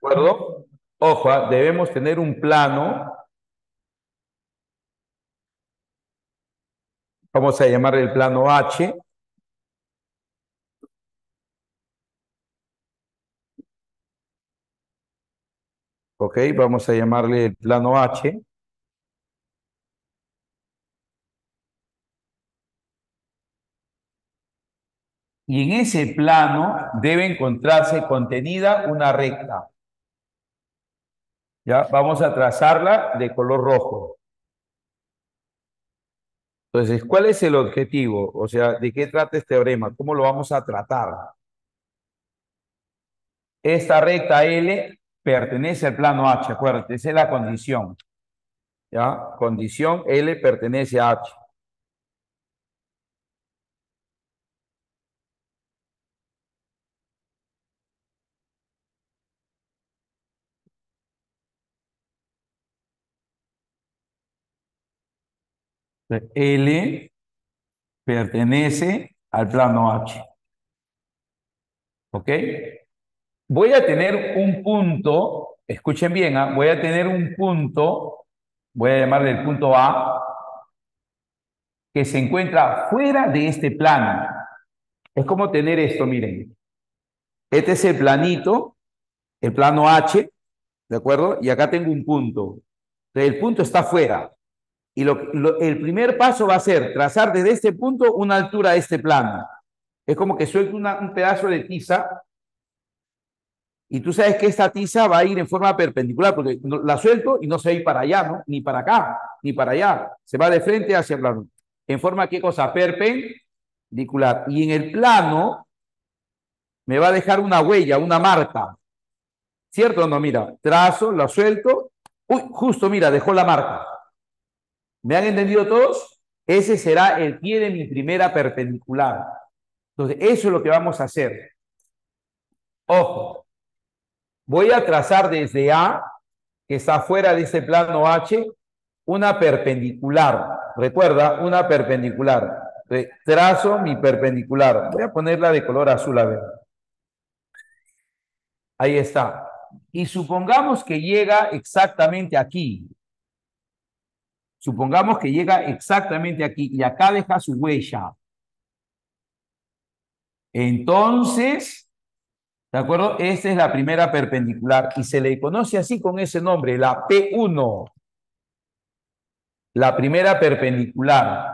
acuerdo? Ojo, debemos tener un plano, vamos a llamar el plano H, ¿ok? Vamos a llamarle el plano H. Y en ese plano debe encontrarse contenida una recta. Ya, vamos a trazarla de color rojo. Entonces, ¿cuál es el objetivo? O sea, ¿de qué trata este teorema? ¿Cómo lo vamos a tratar? Esta recta L pertenece al plano H, acuérdate, esa es la condición. ¿Ya? Condición L pertenece a H. L pertenece al plano H. ¿Ok? Voy a tener un punto, escuchen bien, voy a tener un punto, voy a llamarle el punto A, que se encuentra fuera de este plano. Es como tener esto, miren. Este es el planito, el plano H, ¿de acuerdo? Y acá tengo un punto. Entonces, el punto está fuera. Y el primer paso va a ser trazar desde este punto una altura a este plano. Es como que suelto un pedazo de tiza y tú sabes que esta tiza va a ir en forma perpendicular porque la suelto y no se va a ir para allá, ¿no? Ni para acá, ni para allá. Se va de frente hacia el plano. En forma, ¿qué cosa? Perpendicular. Y en el plano me va a dejar una huella, una marca. ¿Cierto o no? Mira, trazo, la suelto. Uy, justo, mira, dejó la marca. ¿Me han entendido todos? Ese será el pie de mi primera perpendicular. Entonces, eso es lo que vamos a hacer. Ojo, voy a trazar desde A, que está fuera de ese plano H, una perpendicular. Recuerda, una perpendicular. Entonces, trazo mi perpendicular. Voy a ponerla de color azul, a ver. Ahí está. Y supongamos que llega exactamente aquí. Supongamos que llega exactamente aquí y acá deja su huella. Entonces, ¿de acuerdo? Esta es la primera perpendicular y se le conoce así con ese nombre, la P1, la primera perpendicular.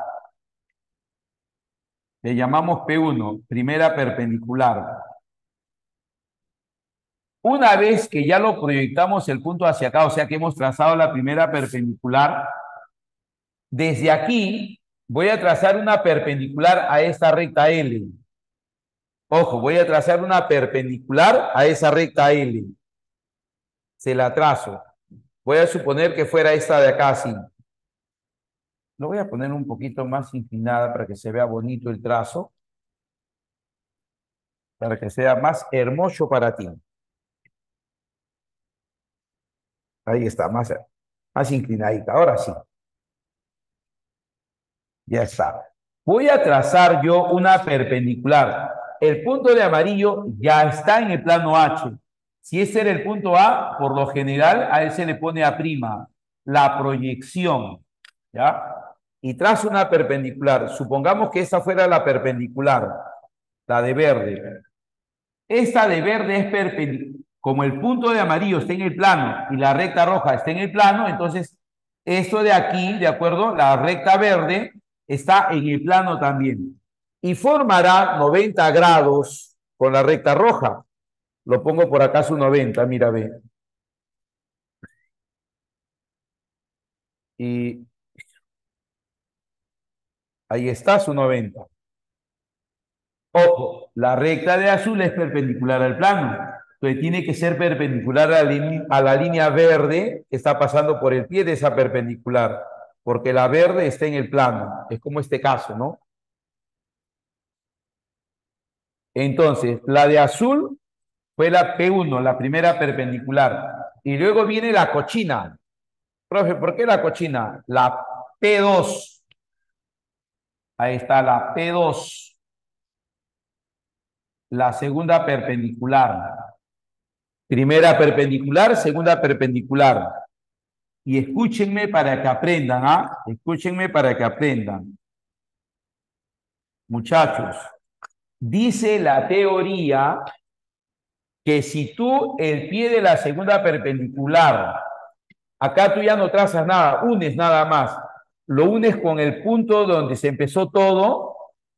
Le llamamos P1, primera perpendicular. Una vez que ya lo proyectamos el punto hacia acá, o sea que hemos trazado la primera perpendicular, desde aquí voy a trazar una perpendicular a esta recta L. Ojo, voy a trazar una perpendicular a esa recta L. Se la trazo. Voy a suponer que fuera esta de acá así. Lo voy a poner un poquito más inclinada para que se vea bonito el trazo, para que sea más hermoso para ti. Ahí está, más inclinadita. Ahora sí, ya está. Voy a trazar yo una perpendicular. El punto de amarillo ya está en el plano H. Si ese era el punto A, por lo general a él se le pone A', la proyección, ¿ya? Y trazo una perpendicular. Supongamos que esa fuera la perpendicular, la de verde. Esta de verde es perpendicular. Como el punto de amarillo está en el plano y la recta roja está en el plano, entonces esto de aquí, ¿de acuerdo? La recta verde está en el plano también. Y formará 90 grados con la recta roja. Lo pongo por acá su 90, mira, ve. Y ahí está su 90. Ojo, la recta de azul es perpendicular al plano. Entonces tiene que ser perpendicular a la línea verde que está pasando por el pie de esa perpendicular, porque la verde está en el plano. Es como este caso, ¿no? Entonces, la de azul fue la P1, la primera perpendicular. Y luego viene la cochina. Profe, ¿por qué la cochina? La P2. Ahí está la P2, la segunda perpendicular. Primera perpendicular, segunda perpendicular. Y escúchenme para que aprendan, ¿ah? Escúchenme para que aprendan. Muchachos, dice la teoría que si tú el pie de la segunda perpendicular, acá tú ya no trazas nada, unes nada más, lo unes con el punto donde se empezó todo,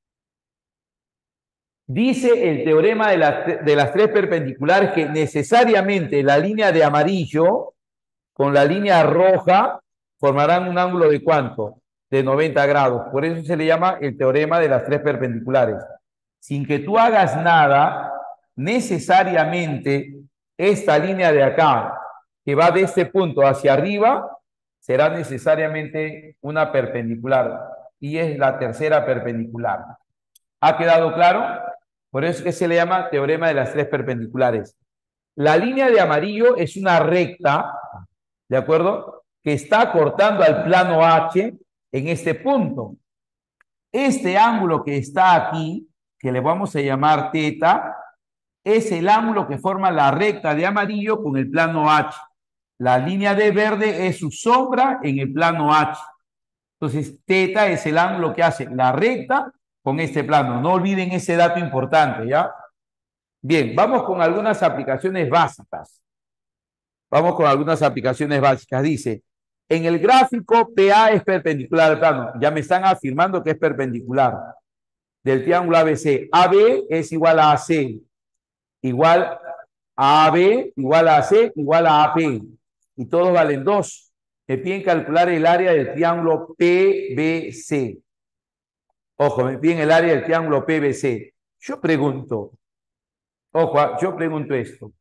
dice el teorema de las tres perpendiculares que necesariamente la línea de amarillo con la línea roja formarán un ángulo de ¿cuánto? De 90 grados. Por eso se le llama el teorema de las tres perpendiculares. Sin que tú hagas nada, necesariamente esta línea de acá, que va de este punto hacia arriba, será necesariamente una perpendicular. Y es la tercera perpendicular. ¿Ha quedado claro? Por eso es que se le llama teorema de las tres perpendiculares. La línea de amarillo es una recta, ¿de acuerdo? Que está cortando al plano H en este punto. Este ángulo que está aquí, que le vamos a llamar teta, es el ángulo que forma la recta de amarillo con el plano H. La línea de verde es su sombra en el plano H. Entonces, teta es el ángulo que hace la recta con este plano. No olviden ese dato importante, ¿ya? Bien, vamos con algunas aplicaciones básicas. Vamos con algunas aplicaciones básicas. Dice, en el gráfico PA es perpendicular al plano. Ya me están afirmando que es perpendicular del triángulo ABC. AB es igual a AC, igual a AB, igual a AC, igual a AP. Y todos valen 2. Me piden calcular el área del triángulo PBC. Ojo, me piden el área del triángulo PBC. Yo pregunto, ojo, yo pregunto esto.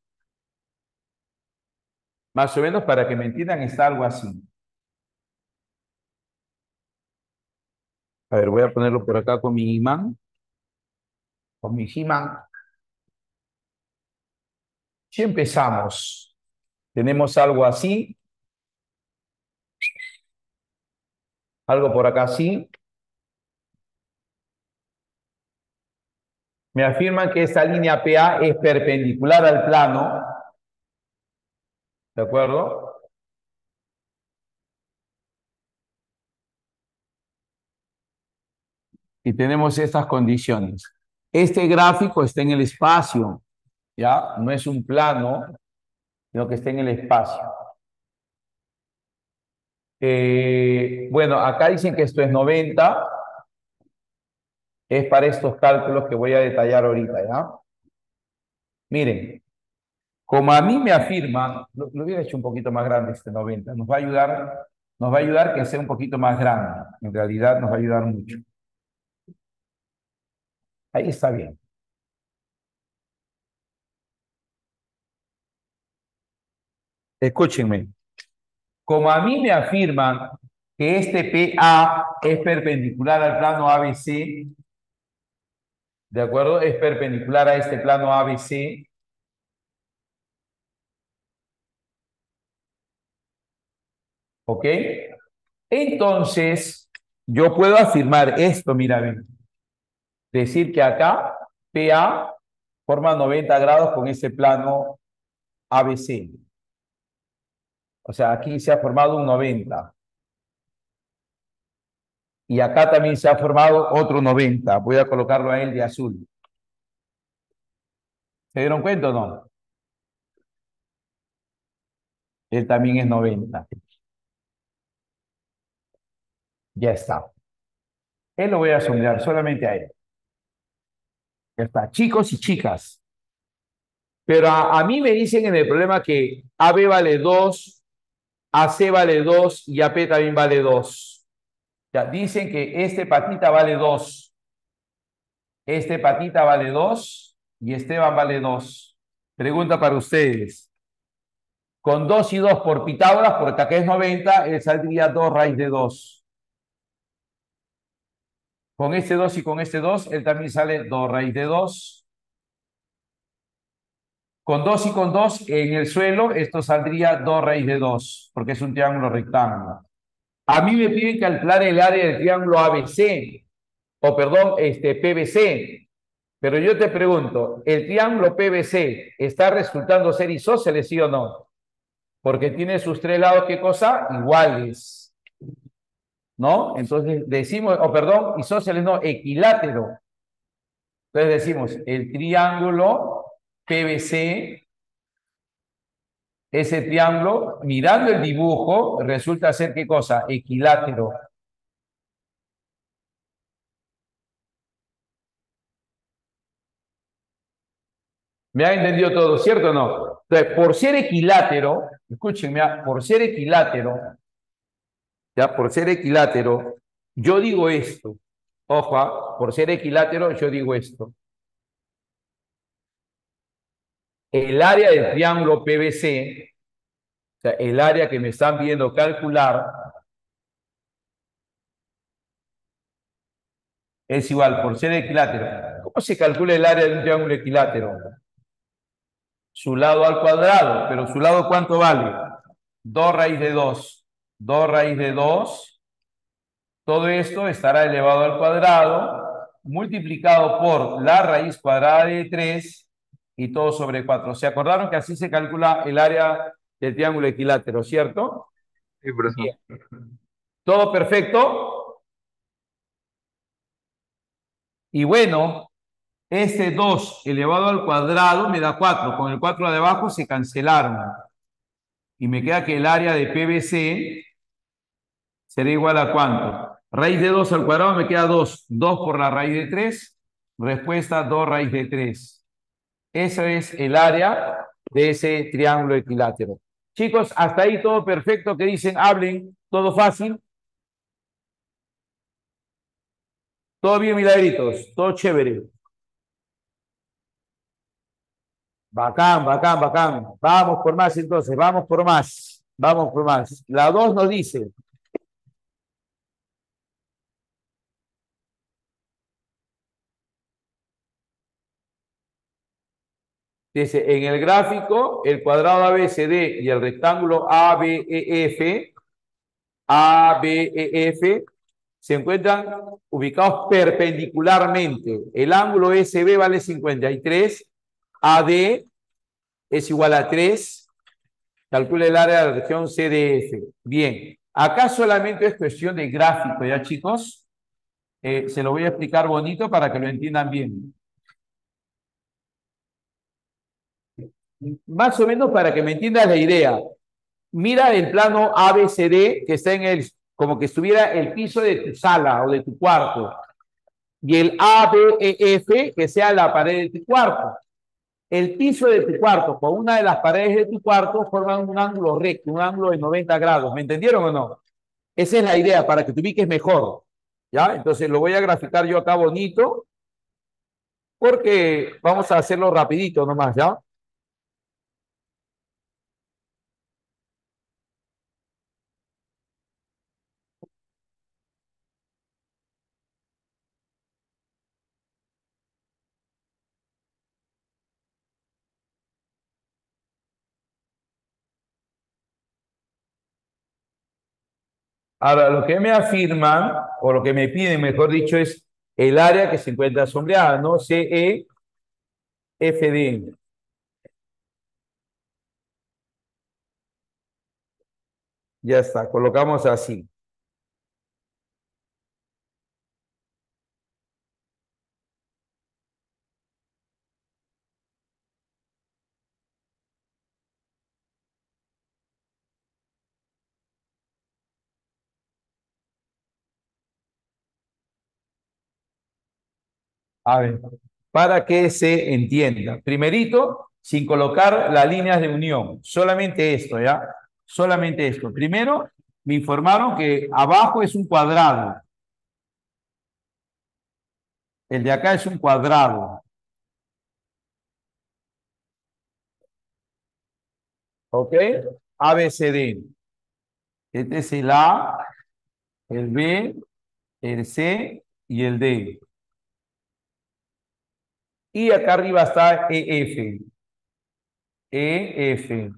Más o menos para que me entiendan está algo así. A ver, voy a ponerlo por acá con mi imán. Con mi imán. Si empezamos, tenemos algo así. Algo por acá así. Me afirman que esta línea PA es perpendicular al plano. ¿De acuerdo? Y tenemos estas condiciones. Este gráfico está en el espacio, ¿ya? No es un plano, sino que está en el espacio. Bueno, acá dicen que esto es 90. Es para estos cálculos que voy a detallar ahorita, ¿ya? Miren, como a mí me afirman, lo hubiera hecho un poquito más grande este 90, nos va a ayudar que sea un poquito más grande. En realidad nos va a ayudar mucho. Ahí está bien. Escúchenme. Como a mí me afirman que este PA es perpendicular al plano ABC, ¿de acuerdo? Es perpendicular a este plano ABC. ¿Ok? Entonces, yo puedo afirmar esto, mira, ven. Decir que acá PA forma 90 grados con ese plano ABC. O sea, aquí se ha formado un 90. Y acá también se ha formado otro 90. Voy a colocarlo a él de azul. ¿Se dieron cuenta o no? Él también es 90. Ya está. Él lo voy a sombrear solamente a él. Ya está. Chicos y chicas. Pero a mí me dicen en el problema que AB vale 2, AC vale 2 y AP también vale 2. Ya, dicen que este patita vale 2. Este patita vale 2 y Esteban vale 2. Pregunta para ustedes. Con 2 y 2 por Pitágoras, porque acá es 90, él saldría 2 raíz de 2. Con este 2 y con este 2, él también sale 2 raíz de 2. Con 2 y con 2 en el suelo, esto saldría 2 raíz de 2, porque es un triángulo rectángulo. A mí me piden calcular el área del triángulo ABC, o perdón, PBC. Pero yo te pregunto, ¿el triángulo PBC está resultando ser isósceles, sí o no? Porque tiene sus tres lados, ¿qué cosa? Iguales, ¿no? Entonces decimos, o perdón, isósceles no, equilátero. Entonces decimos, el triángulo PBC, ese triángulo, mirando el dibujo, resulta ser ¿qué cosa? Equilátero. ¿Me ha entendido todo, cierto o no? Entonces, por ser equilátero, escúchenme, por ser equilátero, ya, por ser equilátero, yo digo esto. Ojo, por ser equilátero, yo digo esto. El área del triángulo PBC, o sea, el área que me están viendo calcular, es igual, por ser equilátero. ¿Cómo se calcula el área de un triángulo equilátero? Su lado al cuadrado, pero su lado ¿cuánto vale? 2 raíz de 2. 2 raíz de 2. Todo esto estará elevado al cuadrado, multiplicado por la raíz cuadrada de 3 y todo sobre 4. ¿Se acordaron que así se calcula el área del triángulo equilátero, cierto? Sí, profesor. Bien. ¿Todo perfecto? Y bueno, este 2 elevado al cuadrado me da 4. Con el 4 de abajo se cancelaron. Y me queda que el área de PBC será igual a ¿cuánto? Raíz de 2 al cuadrado me queda 2. 2 por la raíz de 3. Respuesta 2 raíz de 3. Eso es el área de ese triángulo equilátero. Chicos, hasta ahí todo perfecto. ¿Qué dicen? Hablen. Todo fácil. Todo bien, milagritos. Todo chévere. Bacán, bacán, bacán. Vamos por más entonces. Vamos por más. Vamos por más. La 2 nos dice, en el gráfico, el cuadrado ABCD y el rectángulo ABEF se encuentran ubicados perpendicularmente. El ángulo SB vale 53, AD es igual a 3. Calcula el área de la región CDF. Bien, acá solamente es cuestión de gráfico, ¿ya, chicos? Se lo voy a explicar bonito para que lo entiendan bien. Más o menos para que me entiendas la idea. Mira el plano ABCD que está en el, como que estuviera el piso de tu sala o de tu cuarto. Y el ABEF que sea la pared de tu cuarto. El piso de tu cuarto con una de las paredes de tu cuarto forman un ángulo recto, un ángulo de 90 grados. ¿Me entendieron o no? Esa es la idea para que te ubiques mejor. ¿Ya? Entonces lo voy a graficar yo acá bonito porque vamos a hacerlo rapidito nomás, ¿ya? Ahora, lo que me afirman, o lo que me piden, mejor dicho, es el área que se encuentra sombreada, ¿no? CEFD. Ya está, colocamos así. A ver, para que se entienda. Primerito, sin colocar las líneas de unión. Solamente esto, ¿ya? Solamente esto. Primero, me informaron que abajo es un cuadrado. El de acá es un cuadrado. ¿Ok? A, B, C, D. Este es el A, el B, el C y el D. Y acá arriba está EF. EF.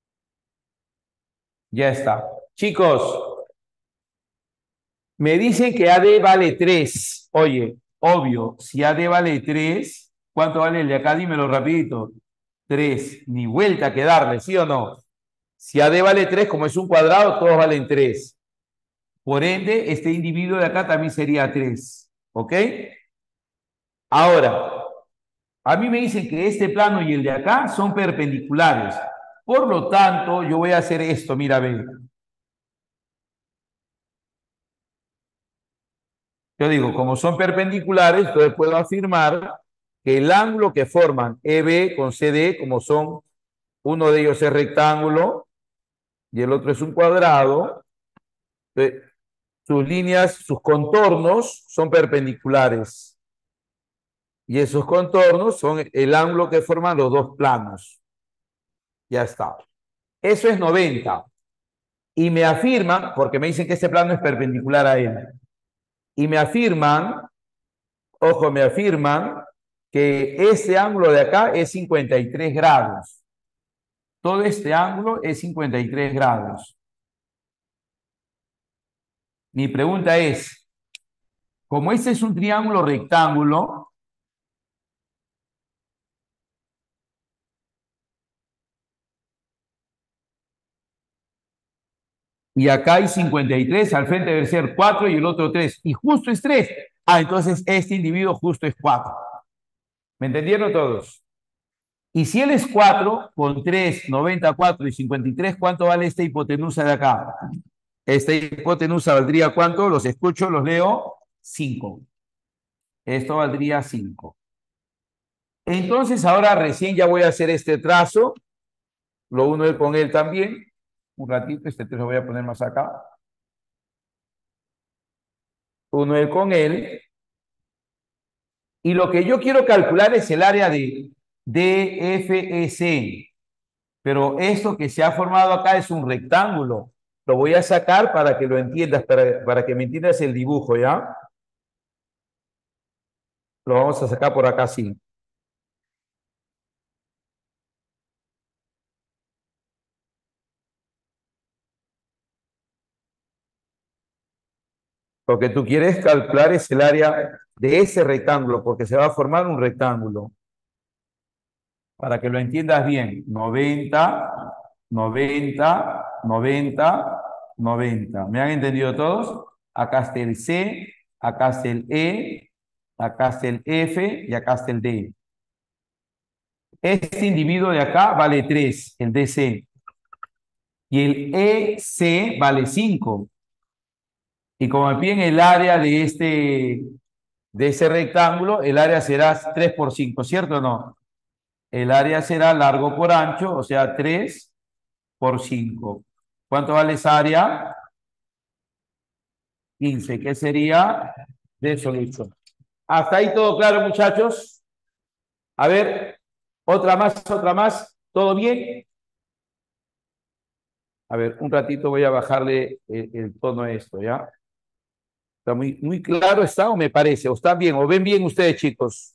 Ya está. Chicos, me dicen que AD vale 3. Oye, obvio, si AD vale 3, ¿Cuánto vale el de acá? Dímelo rapidito. 3. Ni vuelta que darle, ¿sí o no? Si AD vale 3, como es un cuadrado, todos valen 3. Por ende, este individuo de acá también sería 3. ¿Ok? Ahora, a mí me dicen que este plano y el de acá son perpendiculares. Por lo tanto, yo voy a hacer esto, mira, ve. Yo digo, como son perpendiculares, entonces puedo afirmar que el ángulo que forman EB con CD, como son, uno de ellos es rectángulo y el otro es un cuadrado, sus líneas, sus contornos son perpendiculares. Y esos contornos son el ángulo que forman los dos planos. Ya está. Eso es 90. Y me afirman, porque me dicen que este plano es perpendicular a él, y me afirman, ojo, me afirman que este ángulo de acá es 53 grados. Todo este ángulo es 53 grados. Mi pregunta es, como este es un triángulo rectángulo, y acá hay 53, al frente debe ser 4 y el otro 3, y justo es 3. Ah, entonces este individuo justo es 4. ¿Me entendieron todos? Y si él es 4, con 3, 94 y 53, ¿cuánto vale esta hipotenusa de acá? Esta hipotenusa valdría ¿cuánto? Los escucho, los leo. 5. Esto valdría 5. Entonces ahora recién ya voy a hacer este trazo. Lo uno él con él también. Un ratito, este 3 lo voy a poner más acá. Uno él con él. Y lo que yo quiero calcular es el área de DFS. Pero esto que se ha formado acá es un rectángulo. Lo voy a sacar para que lo entiendas, para que me entiendas el dibujo, ¿ya? Lo vamos a sacar por acá así. Lo que tú quieres calcular es el área de ese rectángulo, porque se va a formar un rectángulo. Para que lo entiendas bien, 90, 90, 90, 90. ¿Me han entendido todos? Acá está el C, acá está el E, acá está el F y acá está el D. Este individuo de acá vale 3, el DC. Y el EC vale 5. Y como me piden el área de ese rectángulo, el área será 3 por 5, ¿cierto o no? El área será largo por ancho, o sea, 3 por 5. ¿Cuánto vale esa área? 15. ¿Qué sería? De solución. Hasta ahí todo claro, muchachos. A ver, otra más, otra más. ¿Todo bien? A ver, un ratito voy a bajarle el tono a esto, ¿ya? Está muy, muy claro, ¿está o me parece? ¿O está bien? ¿O ven bien ustedes, chicos?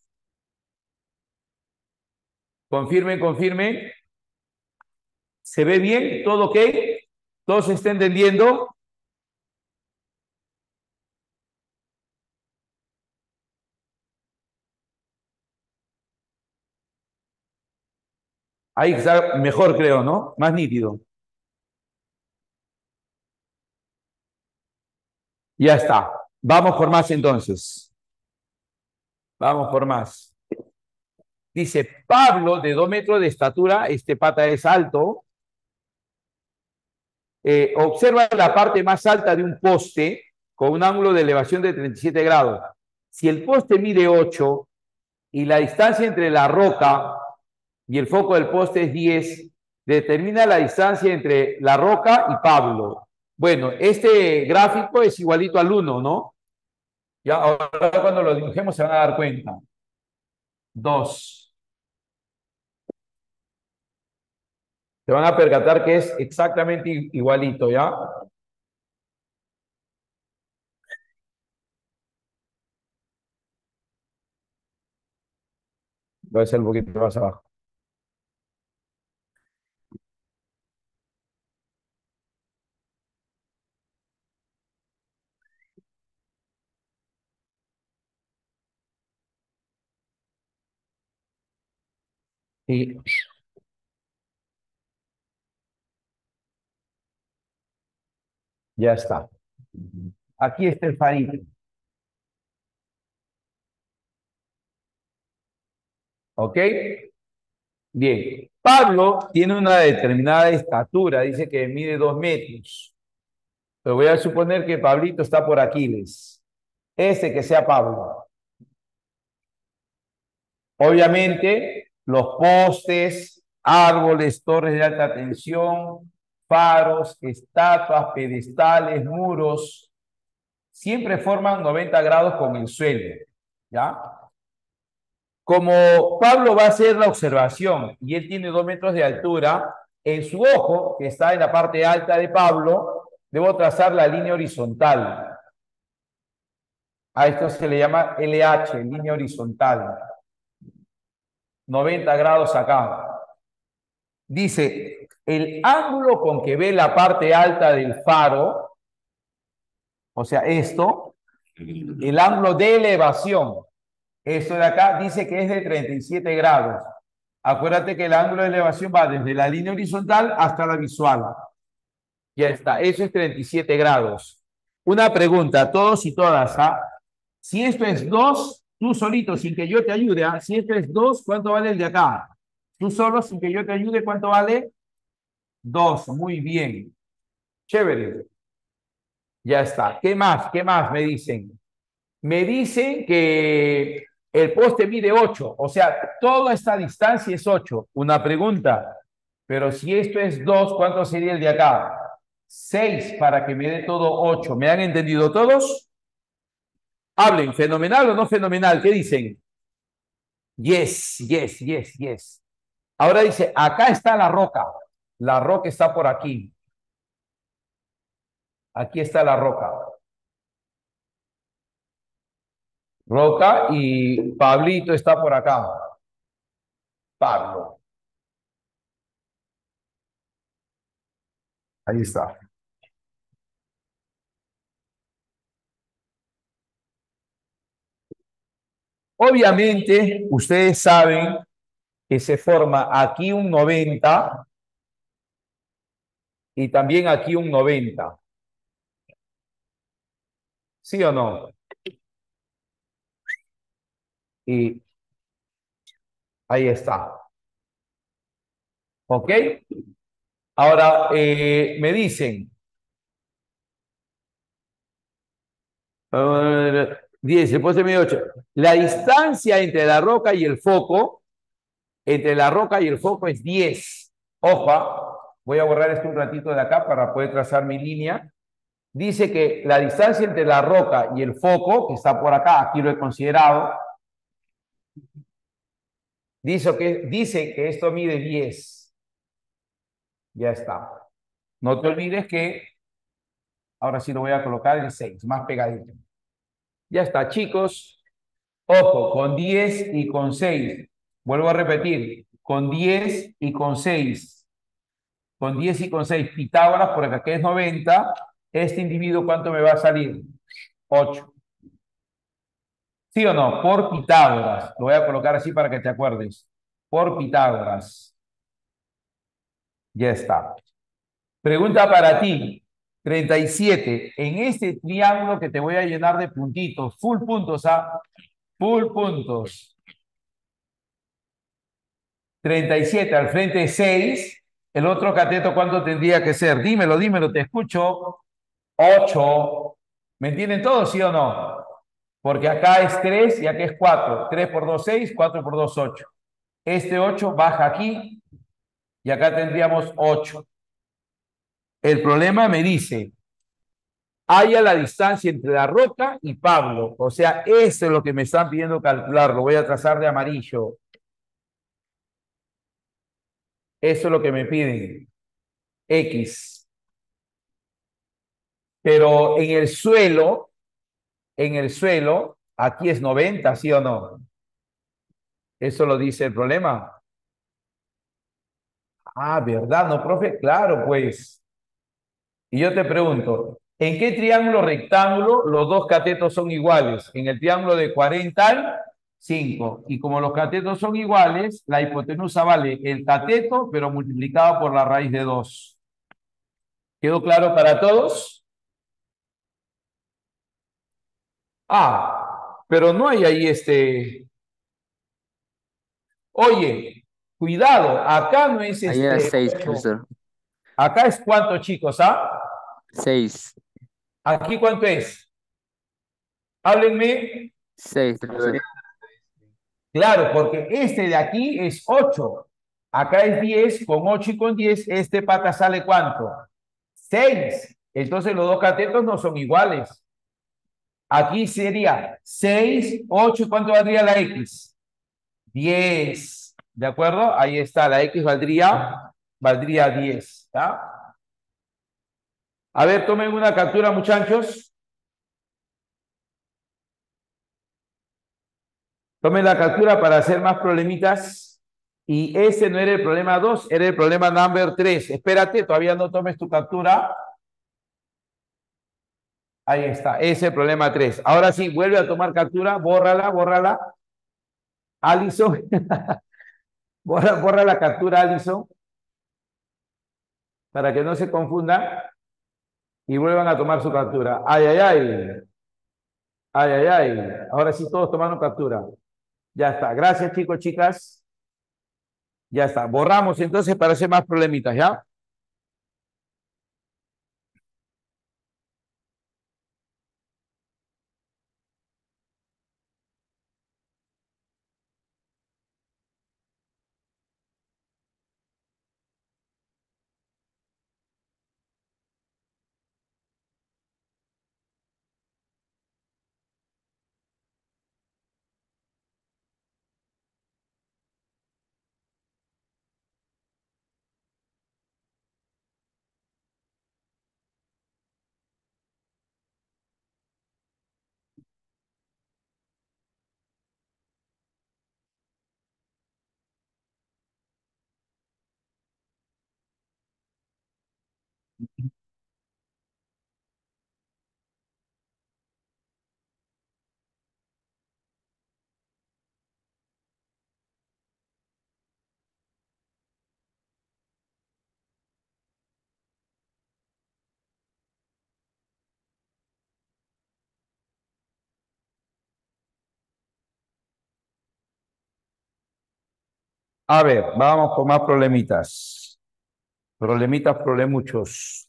Confirmen, confirmen. ¿Se ve bien? ¿Todo ok? ¿Todos se está entendiendo? Ahí está mejor, creo, ¿no? Más nítido. Ya está. Vamos por más entonces. Vamos por más. Dice Pablo, de 2 metros de estatura, este pata es alto. Observa la parte más alta de un poste con un ángulo de elevación de 37 grados. Si el poste mide 8 y la distancia entre la roca y el foco del poste es 10, determina la distancia entre la roca y Pablo. Bueno, este gráfico es igualito al 1, ¿no? Ya ahora cuando lo dibujemos se van a dar cuenta. 2. Se van a percatar que es exactamente igualito, ¿ya? Voy a hacer un poquito más abajo. Y ya está. Aquí está el farito. ¿Ok? Bien. Pablo tiene una determinada estatura, dice que mide 2 metros. Pero voy a suponer que Pablito está por Aquiles. Ese que sea Pablo. Obviamente, los postes, árboles, torres de alta tensión, faros, estatuas, pedestales, muros, siempre forman 90 grados con el suelo, ¿ya? Como Pablo va a hacer la observación y él tiene 2 metros de altura, en su ojo, que está en la parte alta de Pablo, debo trazar la línea horizontal. A esto se le llama LH, línea horizontal. 90 grados acá. Dice, el ángulo con que ve la parte alta del faro, o sea, esto, el ángulo de elevación, esto de acá dice que es de 37 grados. Acuérdate que el ángulo de elevación va desde la línea horizontal hasta la visual. Ya está, eso es 37 grados. Una pregunta, todos y todas, ¿ah? Si esto es 2, tú solito, sin que yo te ayude, ¿ah? Si esto es 2, ¿cuánto vale el de acá? Tú solo, sin que yo te ayude, ¿cuánto vale? 2, muy bien. Chévere. Ya está. ¿Qué más? ¿Qué más me dicen? Me dicen que el poste mide 8, o sea, toda esta distancia es 8. Una pregunta, pero si esto es 2, ¿cuánto sería el de acá? 6 para que me dé todo 8. ¿Me han entendido todos? Hablen, ¿fenomenal o no fenomenal? ¿Qué dicen? Yes, yes, yes, yes. Ahora dice, acá está la roca. La roca está por aquí. Aquí está la roca. Roca y Pablito está por acá. Pablo. Ahí está. Obviamente, ustedes saben que se forma aquí un 90 y también aquí un 90. ¿Sí o no? Y ahí está. ¿Ok? Ahora, me dicen, 10, después de 8. La distancia entre la roca y el foco, entre la roca y el foco es 10. Ojo, voy a borrar esto un ratito de acá para poder trazar mi línea. Dice que la distancia entre la roca y el foco, que está por acá, aquí lo he considerado, dice que esto mide 10. Ya está. No te olvides que ahora sí lo voy a colocar en 6, más pegadito. Ya está, chicos. Ojo, con 10 y con 6. Vuelvo a repetir, con 10 y con 6. Con 10 y con 6. Pitágoras, porque acá es 90. Este individuo, ¿cuánto me va a salir? 8. ¿Sí o no? Por Pitágoras. Lo voy a colocar así para que te acuerdes. Por Pitágoras. Ya está. Pregunta para ti. 37. En este triángulo que te voy a llenar de puntitos, full puntos, ¿ah? Full puntos. 37 al frente de 6. El otro cateto, ¿cuánto tendría que ser? Dímelo, dímelo, te escucho. 8. ¿Me entienden todos, sí o no? Porque acá es 3 y acá es 4. 3 por 2, 6, 4 por 2, 8. Este 8 baja aquí y acá tendríamos 8. El problema me dice, haya la distancia entre la roca y Pablo. O sea, eso es lo que me están pidiendo calcular. Lo voy a trazar de amarillo. Eso es lo que me piden. X. Pero en el suelo, aquí es 90, ¿sí o no? Eso lo dice el problema. Ah, ¿verdad? No, profe. Claro, pues. Y yo te pregunto, ¿en qué triángulo rectángulo los dos catetos son iguales? ¿En el triángulo de 40 5. Y como los catetos son iguales, la hipotenusa vale el cateto, pero multiplicado por la raíz de 2. ¿Quedó claro para todos? Ah, pero no hay ahí Oye, cuidado, acá no es Ahí era 6, 8. profesor. Acá es cuánto, chicos, ¿ah? 6. Aquí cuánto es. Háblenme. 6, profesor. Claro, porque este de aquí es 8. Acá es 10, con 8 y con 10, este pata sale ¿cuánto? 6. Entonces los dos catetos no son iguales. Aquí sería 6, 8, ¿cuánto valdría la X? 10. ¿De acuerdo? Ahí está, la X valdría 10. ¿Tá? A ver, tomen una captura, muchachos. Tomen la captura para hacer más problemitas. Y ese no era el problema 2, era el problema number 3. Espérate, todavía no tomes tu captura. Ahí está, ese es el problema 3. Ahora sí, vuelve a tomar captura, bórrala, bórrala. Alison, borra la captura, Alison, para que no se confundan y vuelvan a tomar su captura. Ay, ay, ay. Ay, ay, ay. Ahora sí, todos tomaron captura. Ya está. Gracias, chicos, chicas. Ya está. Borramos entonces para hacer más problemitas, ¿ya? A ver, vamos con más problemitas. Problemitas, problemuchos.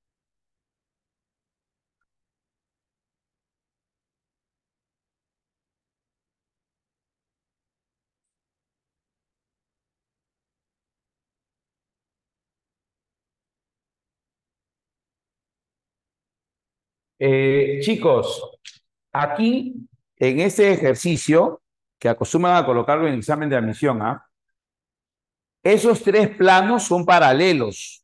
Chicos, aquí en este ejercicio, que acostumbran a colocarlo en el examen de admisión, ¿ah? Esos tres planos son paralelos.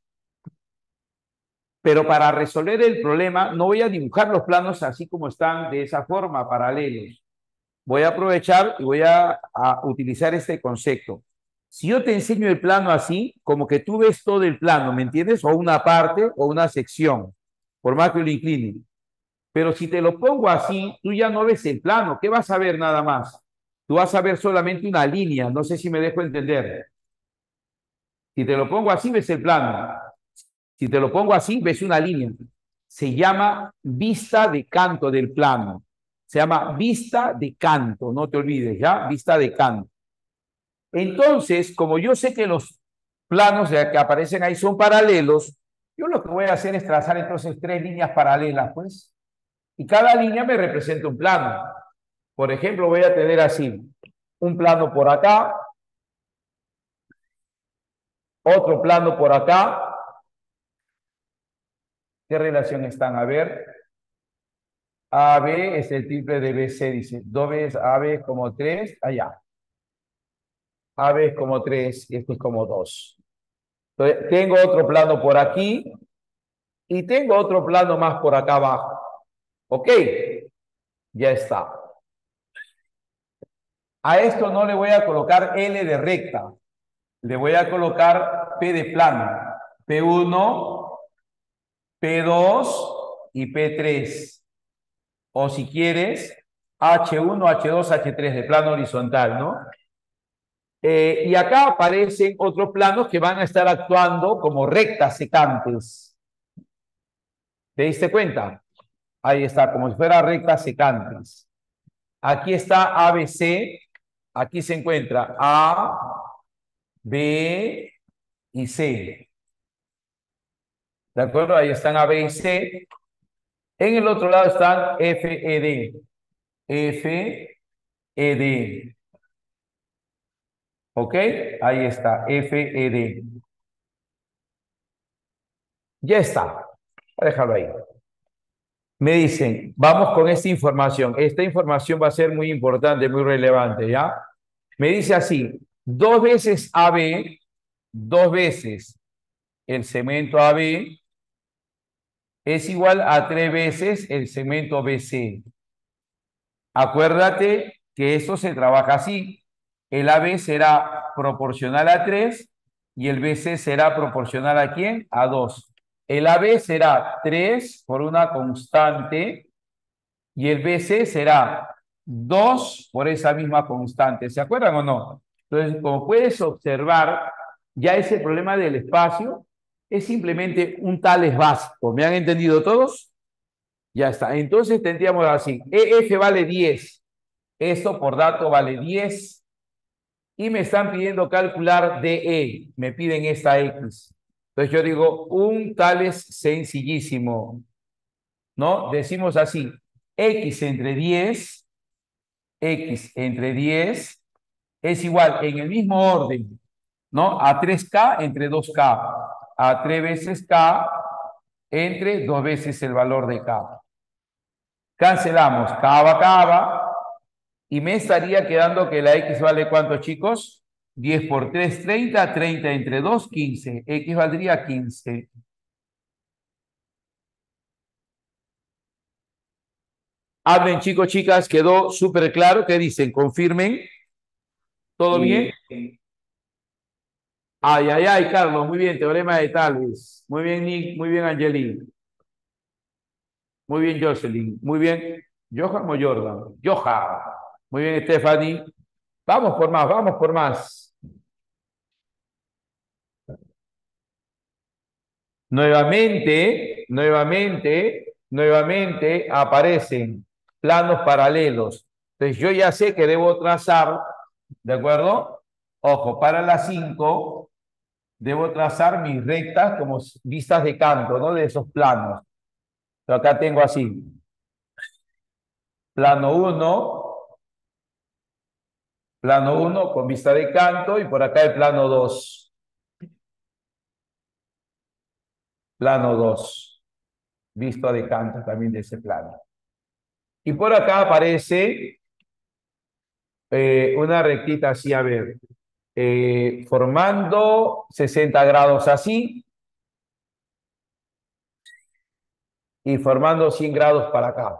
Pero para resolver el problema, no voy a dibujar los planos así como están, de esa forma, paralelos. Voy a aprovechar y voy a utilizar este concepto. Si yo te enseño el plano así, como que tú ves todo el plano, ¿me entiendes? O una parte o una sección, por más que lo incline. Pero si te lo pongo así, tú ya no ves el plano. ¿Qué vas a ver nada más? Tú vas a ver solamente una línea. No sé si me dejo entender. Si te lo pongo así, ves el plano. Si te lo pongo así, ves una línea. Se llama vista de canto del plano. Se llama vista de canto, no te olvides, ¿ya? Vista de canto. Entonces, como yo sé que los planos que aparecen ahí son paralelos, yo lo que voy a hacer es trazar entonces tres líneas paralelas, pues. Y cada línea me representa un plano. Por ejemplo, voy a tener así, un plano por acá, otro plano por acá. ¿Qué relación están? A ver, AB es el triple de BC, dice. 2 veces AB es como 3, allá. AB es como 3 y esto es como 2. Entonces, tengo otro plano por aquí y tengo otro plano más por acá abajo. ¿Ok? Ya está. A esto no le voy a colocar L de recta. Le voy a colocar P de plano. P1, P2 y P3. O si quieres, H1, H2, H3 de plano horizontal, ¿no? Y acá aparecen otros planos que van a estar actuando como rectas secantes. ¿Te diste cuenta? Ahí está, como si fuera rectas secantes. Aquí está ABC, aquí se encuentra A, B y C. ¿De acuerdo? Ahí están A, B y C. En el otro lado están F, E, D. F, E, D. ¿Ok? Ahí está, F, E, D. Ya está. Voy a dejarlo ahí. Me dicen, vamos con esta información. Esta información va a ser muy importante, muy relevante, ¿ya? Me dice así, 2 veces AB, 2 veces el segmento AB es igual a 3 veces el segmento BC. Acuérdate que esto se trabaja así. El AB será proporcional a 3 y el BC será proporcional ¿a quién? A 2. El AB será 3 por una constante y el BC será 2 por esa misma constante. ¿Se acuerdan o no? Entonces, como puedes observar, ya ese problema del espacio es simplemente un tales básico. ¿Me han entendido todos? Ya está. Entonces tendríamos así. EF vale 10. Esto por dato vale 10. Y me están pidiendo calcular DE. Me piden esta X. Entonces yo digo, un tales sencillísimo. ¿No? Decimos así. X entre 10 es igual en el mismo orden, ¿no? A 3K entre 2K, a 3 veces K entre 2 veces el valor de K. Cancelamos, K va, y me estaría quedando que la X vale ¿cuánto, chicos? 10 por 3, 30, 30 entre 2, 15. X valdría 15. Hablen, chicos, chicas, quedó súper claro. ¿Qué dicen? Confirmen. ¿Todo bien? Ay, ay, ay, Carlos, muy bien, teorema de Tales. Muy bien, Nick, muy bien, Angelina. Muy bien, Jocelyn. Muy bien, Johan o Jordan. Johan. Muy bien, Stephanie. Vamos por más, vamos por más. Nuevamente aparecen planos paralelos. Entonces yo ya sé que debo trazar, ¿de acuerdo? Ojo, para las 5 debo trazar mis rectas como vistas de canto, ¿no? De esos planos. Pero acá tengo así, plano 1 con vista de canto y por acá el plano 2, vista de canto también de ese plano. Y por acá aparece una rectita así, a ver, formando 60 grados así y formando 100 grados para acá.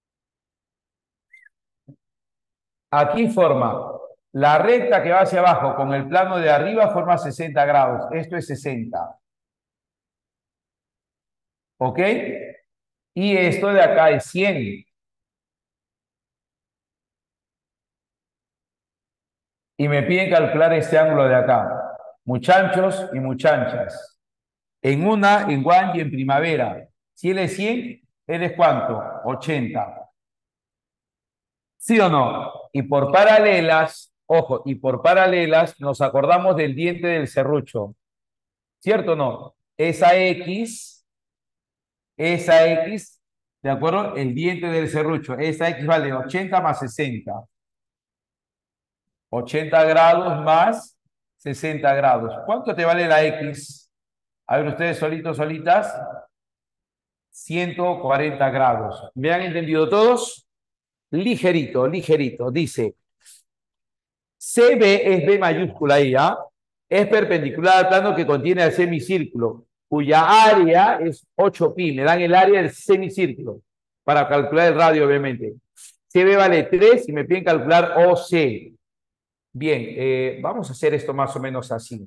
Aquí forma la recta que va hacia abajo con el plano de arriba forma 60 grados. Esto es 60. ¿Ok? Y esto de acá es 100. Y me piden calcular este ángulo de acá. Muchachos y muchachas. En Guan y en primavera. Si él es 100, ¿él es cuánto? 80. ¿Sí o no? Y por paralelas, ojo, y por paralelas nos acordamos del diente del serrucho. ¿Cierto o no? Esa X, ¿de acuerdo? El diente del serrucho. Esa X vale 80 más 60. 80 grados más 60 grados. ¿Cuánto te vale la X? A ver, ustedes solitos, solitas. 140 grados. ¿Me han entendido todos? Ligerito, ligerito. Dice, CB es B mayúscula ahí, ¿ah? Es perpendicular al plano que contiene el semicírculo, cuya área es 8pi. Me dan el área del semicírculo para calcular el radio, obviamente. CB vale 3 y me piden calcular OC. Bien, vamos a hacer esto más o menos así.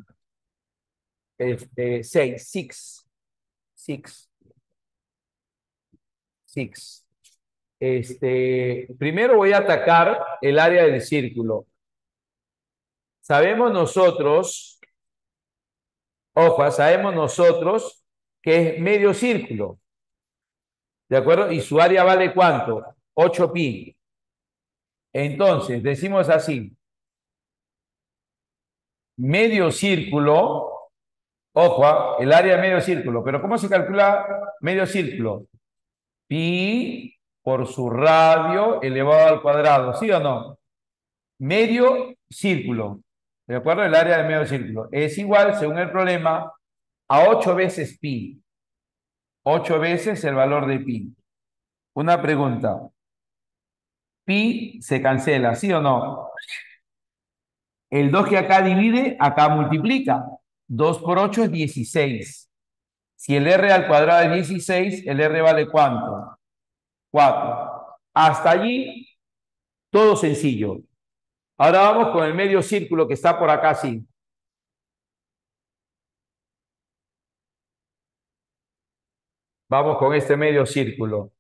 6, 6. Primero voy a atacar el área del círculo. Sabemos nosotros, ojo, sabemos nosotros que es medio círculo, ¿de acuerdo? Y su área vale ¿cuánto? 8pi. Entonces, decimos así, medio círculo, ojo, el área de medio círculo, pero ¿cómo se calcula medio círculo? Pi por su radio elevado al cuadrado, ¿sí o no? Medio círculo, ¿de acuerdo? El área de medio círculo es igual, según el problema, a 8 veces pi. 8 veces el valor de pi. Una pregunta. Pi se cancela, ¿sí o no? El 2 que acá divide, acá multiplica. 2 por 8 es 16. Si el r al cuadrado es 16, el r vale ¿cuánto? 4. Hasta allí, todo sencillo. Ahora vamos con el medio círculo que está por acá, sí. Vamos con este medio círculo.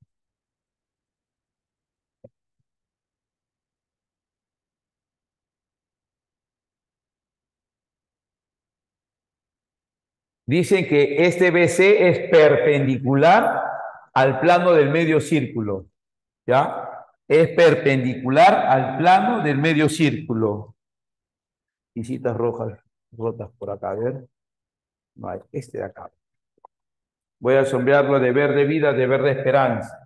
Dicen que este BC es perpendicular al plano del medio círculo. ¿Ya? Es perpendicular al plano del medio círculo. Visitas rojas, rotas por acá, a ver. No hay, este de acá. Voy a sombrearlo de verde vida, de verde esperanza.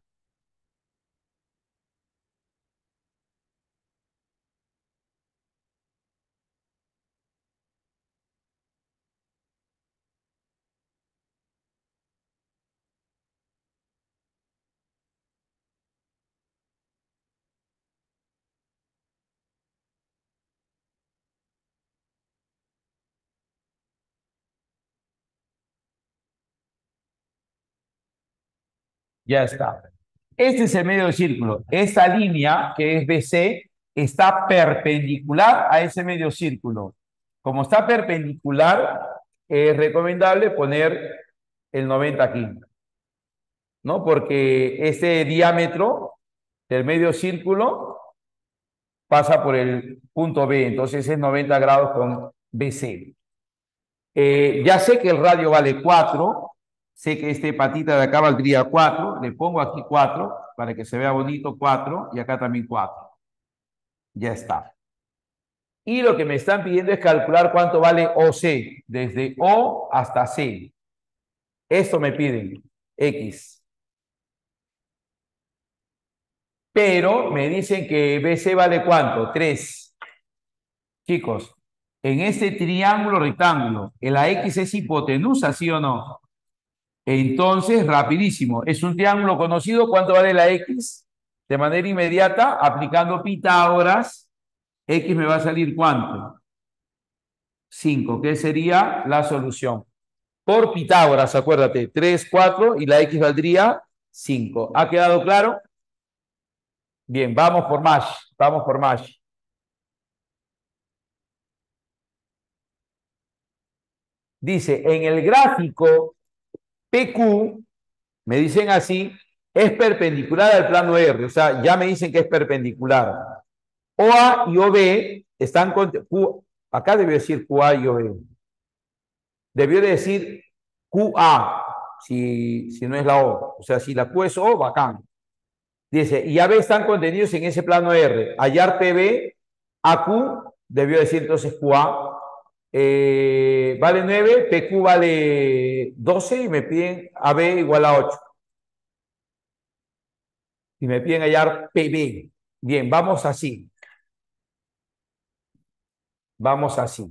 Ya está. Este es el medio círculo. Esta línea, que es BC, está perpendicular a ese medio círculo. Como está perpendicular, es recomendable poner el 90 aquí, ¿no? Porque este diámetro del medio círculo pasa por el punto B, entonces es 90 grados con BC. Ya sé que el radio vale 4, sé que este patita de acá valdría 4, le pongo aquí 4 para que se vea bonito 4 y acá también 4. Ya está. Y lo que me están pidiendo es calcular cuánto vale OC, desde O hasta C. Esto me piden, X. Pero me dicen que BC vale ¿cuánto? 3. Chicos, en este triángulo rectángulo, ¿la X es hipotenusa, sí o no? Entonces, rapidísimo, es un triángulo conocido. ¿Cuánto vale la X? De manera inmediata, aplicando Pitágoras, X me va a salir ¿cuánto? 5, que sería la solución. Por Pitágoras, acuérdate, 3, 4 y la X valdría 5. ¿Ha quedado claro? Bien, vamos por más, vamos por más. Dice, en el gráfico PQ, me dicen así, es perpendicular al plano R, o sea, ya me dicen que es perpendicular. OA y OB están con... acá debió decir QA y OB. Debió de decir QA, si no es la O. O sea, si la Q es O, bacán. Dice, y AB están contenidos en ese plano R. Hallar PB, AQ, debió decir entonces QA. Vale 9, PQ vale 12 y me piden AB igual a 8. Y me piden hallar PB. Bien, vamos así. Vamos así.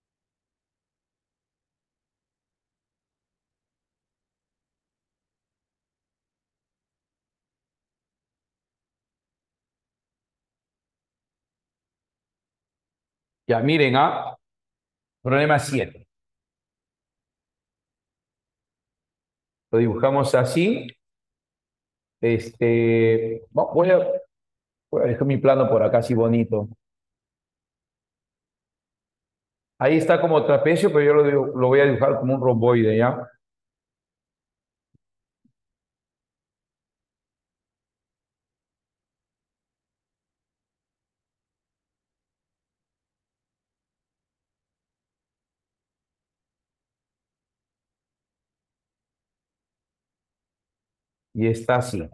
Ya, miren, problema 7. Lo dibujamos así. Voy a dejar mi plano por acá así bonito. Ahí está como trapecio, pero yo lo voy a dibujar como un romboide, ¿ya? y está así.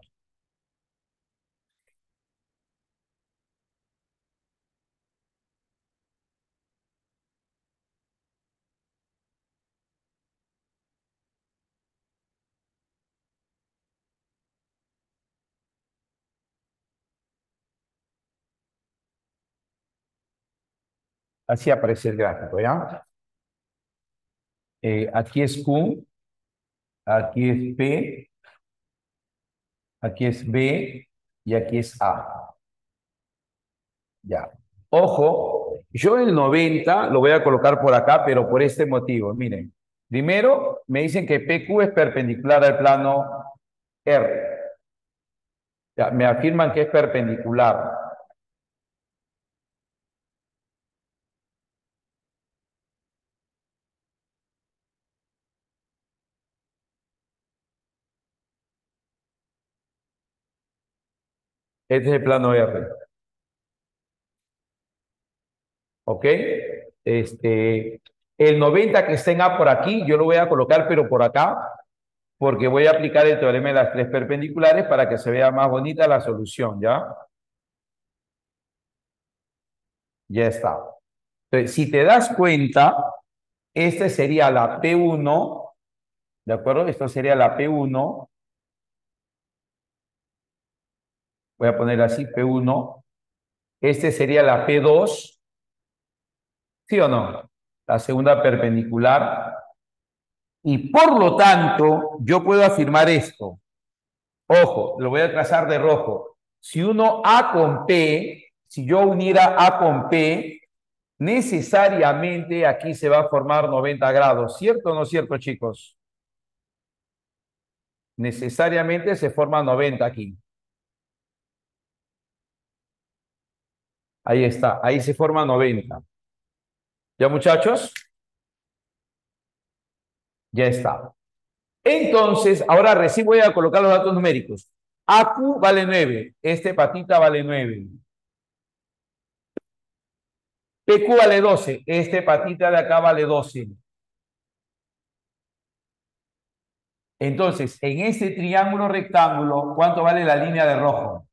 Así aparece el gráfico, ¿ya? Aquí es Q, aquí es P, aquí es B y aquí es A. Ya. Ojo, yo el 90 lo voy a colocar por acá, pero por este motivo. Miren, primero me dicen que PQ es perpendicular al plano R. Ya, me afirman que es perpendicular. Este es el plano R. ¿Ok? El 90 que está en A por aquí, yo lo voy a colocar, pero por acá, porque voy a aplicar el teorema de las tres perpendiculares para que se vea más bonita la solución, ¿ya? Ya está. Entonces, si te das cuenta, esta sería la P1, ¿de acuerdo? Esto sería la P1. Voy a poner así, P1. Este sería la P2, ¿sí o no? La segunda perpendicular. Y por lo tanto, yo puedo afirmar esto. Ojo, lo voy a trazar de rojo. Si uno A con P, si yo uniera A con P, necesariamente aquí se va a formar 90 grados. ¿Cierto o no cierto, chicos? Necesariamente se forma 90 aquí. Ahí está, ahí se forma 90. ¿Ya, muchachos? Ya está. Entonces, ahora recién voy a colocar los datos numéricos. AQ vale 9, este patita vale 9. PQ vale 12, este patita de acá vale 12. Entonces, en este triángulo rectángulo, ¿cuánto vale la línea de rojo?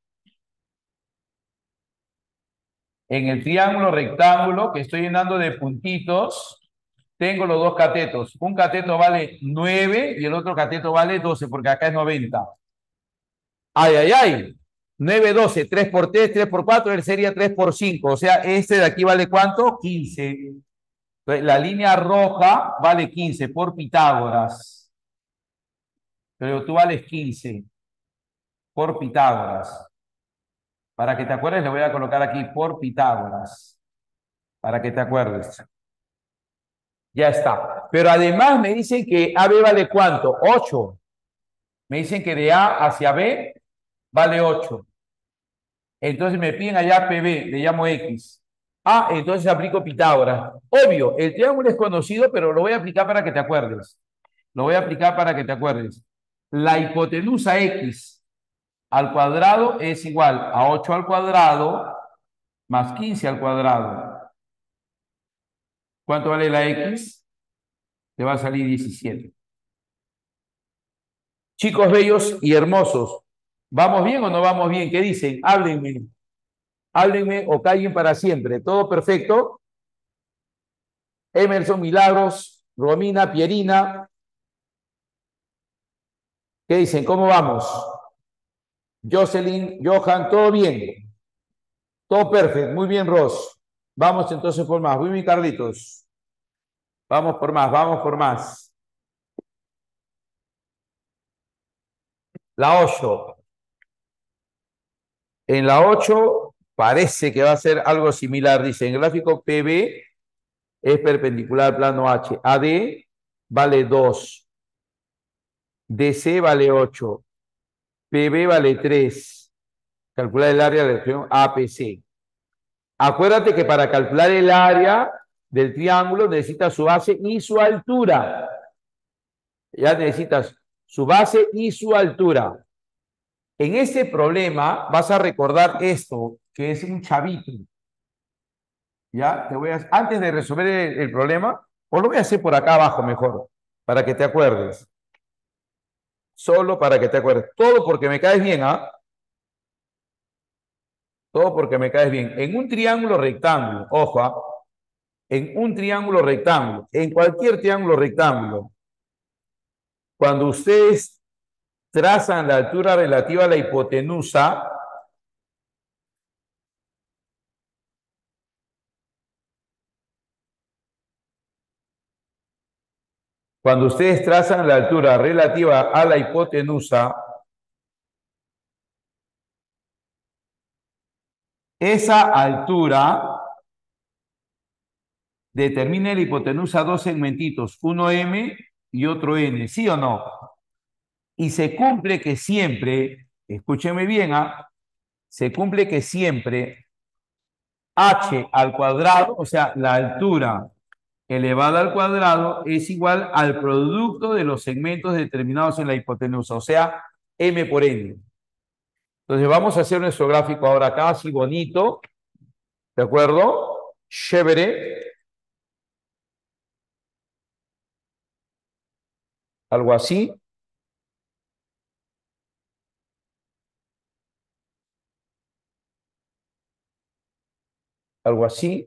En el triángulo rectángulo que estoy llenando de puntitos, tengo los dos catetos. Un cateto vale 9 y el otro cateto vale 12, porque acá es 90. Ay, ay, ay. 9, 12, 3 por 3, 3 por 4, él sería 3 por 5. O sea, este de aquí vale ¿cuánto? 15. Entonces, la línea roja vale 15 por Pitágoras. Pero tú vales 15 por Pitágoras. Para que te acuerdes, le voy a colocar aquí por Pitágoras. Para que te acuerdes. Ya está. Pero además me dicen que AB vale ¿cuánto? 8. Me dicen que de A hacia B vale 8. Entonces me piden allá PB, le llamo X. Ah, entonces aplico Pitágoras. Obvio, el triángulo es conocido, pero lo voy a aplicar para que te acuerdes. Lo voy a aplicar para que te acuerdes. La hipotenusa X al cuadrado es igual a 8 al cuadrado más 15 al cuadrado. ¿Cuánto vale la X? Te va a salir 17. Chicos bellos y hermosos, ¿vamos bien o no vamos bien? ¿Qué dicen? Háblenme. Háblenme o callen para siempre. ¿Todo perfecto? Emerson, Milagros, Romina, Pierina. ¿Qué dicen? ¿Cómo vamos? Jocelyn, Johan, ¿todo bien? Todo perfecto. Muy bien, Ross. Vamos entonces por más. Muy bien, Carlitos. Vamos por más, vamos por más. La 8. En la 8 parece que va a ser algo similar. Dice, en el gráfico PB es perpendicular al plano H. AD vale 2. DC vale 8. PB vale 3. Calcular el área de la región APC. Acuérdate que para calcular el área del triángulo necesitas su base y su altura. Ya necesitas su base y su altura. En este problema vas a recordar esto, que es un chavito. Ya, antes de resolver el problema, o lo voy a hacer por acá abajo mejor, para que te acuerdes. Solo para que te acuerdes. Todo porque me caes bien, ¿ah? Todo porque me caes bien. En un triángulo rectángulo, ojo, ¿ah? En un triángulo rectángulo, en cualquier triángulo rectángulo, cuando ustedes trazan la altura relativa a la hipotenusa, cuando ustedes trazan la altura relativa a la hipotenusa, esa altura determina la hipotenusa dos segmentitos, uno M y otro N, ¿sí o no? Y se cumple que siempre, escúcheme bien, ¿ah? Se cumple que siempre h al cuadrado, o sea, la altura elevada al cuadrado es igual al producto de los segmentos determinados en la hipotenusa, o sea, m por n. Entonces vamos a hacer nuestro gráfico ahora acá, así bonito, ¿de acuerdo? Chévere. Algo así. Algo así.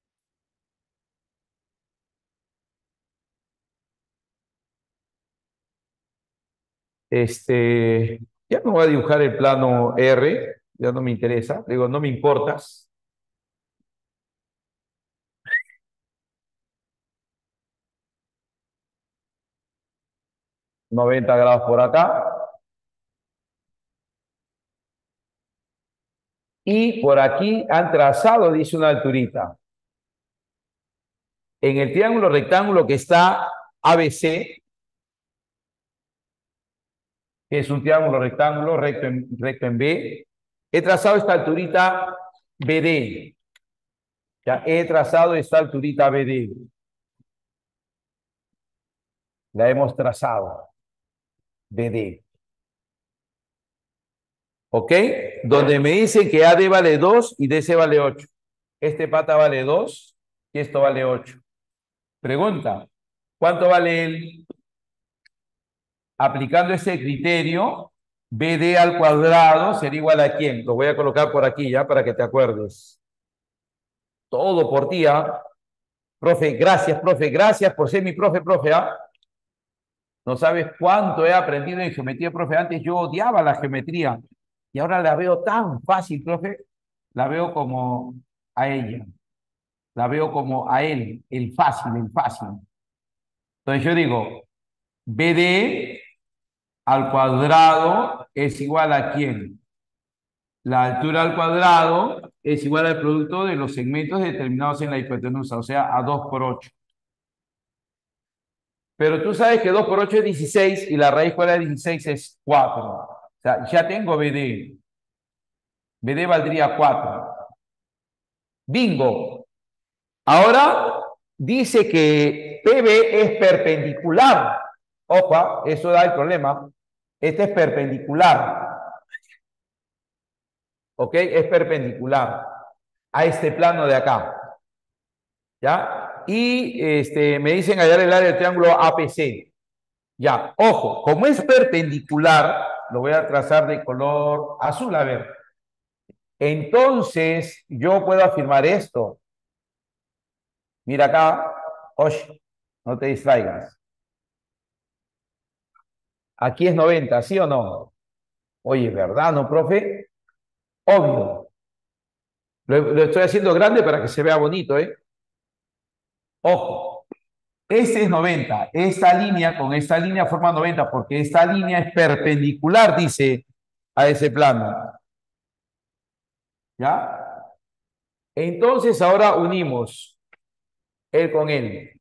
Ya no voy a dibujar el plano R, ya no me interesa, digo, no me importas. 90 grados por acá. Y por aquí han trazado, dice una alturita. En el triángulo rectángulo que está ABC, que es un triángulo rectángulo recto en B, he trazado esta alturita BD. Ya he trazado esta alturita BD. La hemos trazado. BD. ¿Ok? Donde me dicen que AD vale 2 y DC vale 8. Este pata vale 2 y esto vale 8. Pregunta, ¿cuánto vale él? Aplicando ese criterio, BD al cuadrado sería igual a ¿quién? Lo voy a colocar por aquí ya para que te acuerdes. Todo por ti, ¿ah? Profe, gracias por ser mi profe, ¿ah? No sabes cuánto he aprendido en geometría, profe. Antes yo odiaba la geometría y ahora la veo tan fácil, profe. La veo como a ella, la veo como a él, el fácil, el fácil. Entonces yo digo, BD al cuadrado es igual a ¿quién? La altura al cuadrado es igual al producto de los segmentos determinados en la hipotenusa, o sea, a 2 por 8. Pero tú sabes que 2 por 8 es 16 y la raíz cuadrada de 16 es 4. O sea, ya tengo BD. BD valdría 4. Bingo. Ahora dice que PB es perpendicular. Opa, eso da el problema. Este es perpendicular. ¿Ok? Es perpendicular a este plano de acá. ¿Ya? Y me dicen hallar el área del triángulo APC. Ya, ojo, como es perpendicular, lo voy a trazar de color azul, a ver. Entonces, yo puedo afirmar esto. Mira acá, osh, no te distraigas. Aquí es 90, ¿sí o no? Oye, ¿verdad, no, profe? Obvio. Lo estoy haciendo grande para que se vea bonito, ¿eh? Ojo. Este es 90. Esta línea con esta línea forma 90 porque esta línea es perpendicular, dice, a ese plano. ¿Ya? Entonces ahora unimos él con él.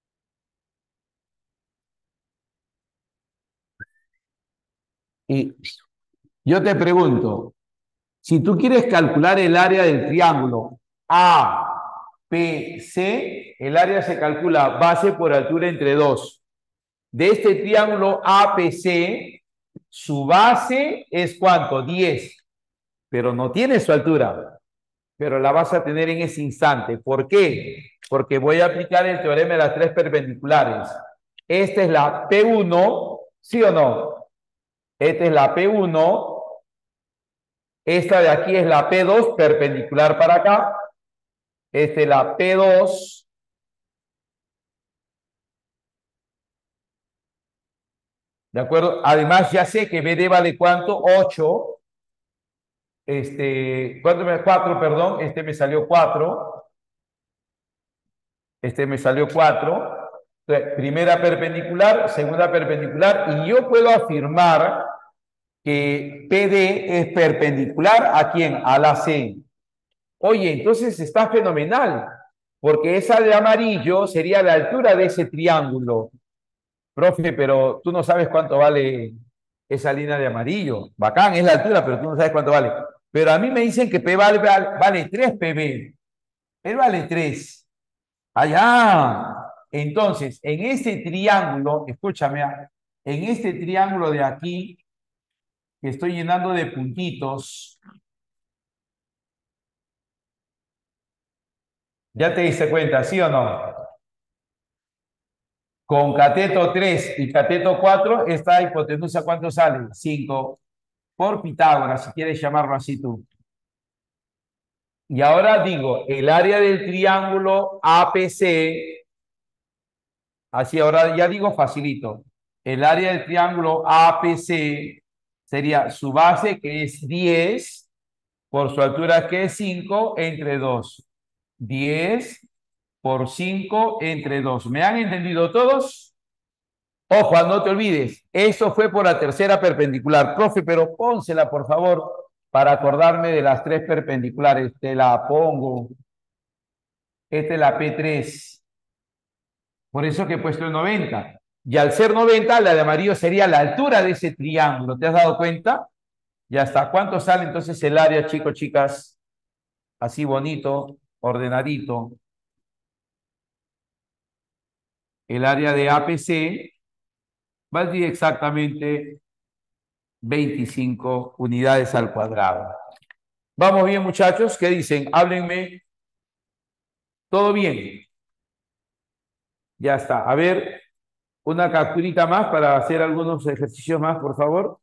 Y yo te pregunto, si tú quieres calcular el área del triángulo APC, el área se calcula base por altura entre 2. De este triángulo APC, su base es ¿cuánto? 10, pero no tiene su altura. Pero la vas a tener en ese instante. ¿Por qué? Porque voy a aplicar el teorema de las tres perpendiculares. Esta es la P1, ¿sí o no? Esta es la P1. Esta de aquí es la P2 perpendicular para acá. Esta es la P2. ¿De acuerdo? Además, ya sé que BD vale ¿cuánto? 8. ¿Cuánto me 4, perdón? Este me salió 4. Este me salió 4. Entonces, primera perpendicular, segunda perpendicular. Y yo puedo afirmar que PD es perpendicular ¿a quién? A la C. Oye, entonces está fenomenal, porque esa de amarillo sería la altura de ese triángulo. Profe, pero tú no sabes cuánto vale esa línea de amarillo. Bacán, es la altura, pero tú no sabes cuánto vale. Pero a mí me dicen que P vale 3 PB. Él vale 3. Allá. Entonces, en este triángulo, escúchame, en este triángulo de aquí, que estoy llenando de puntitos, ¿ya te diste cuenta, sí o no? Con cateto 3 y cateto 4, esta hipotenusa, ¿cuánto sale? 5 por Pitágoras, si quieres llamarlo así tú. Y ahora digo, el área del triángulo APC, así ahora ya digo facilito, el área del triángulo APC sería su base, que es 10 por su altura, que es 5 entre 2. 10 por 5 entre 2. ¿Me han entendido todos? Ojo, no te olvides, eso fue por la tercera perpendicular. Profe, pero pónsela, por favor, para acordarme de las tres perpendiculares. Te la pongo. Esta es la P3. Por eso que he puesto el 90. Y al ser 90, la de amarillo sería la altura de ese triángulo. ¿Te has dado cuenta? Ya está. ¿Cuánto sale entonces el área, chicos, chicas? Así bonito, ordenadito. El área de APC valdría exactamente 25 unidades al cuadrado. ¿Vamos bien, muchachos? ¿Qué dicen? Háblenme. ¿Todo bien? Ya está. A ver, una capturita más para hacer algunos ejercicios más, por favor.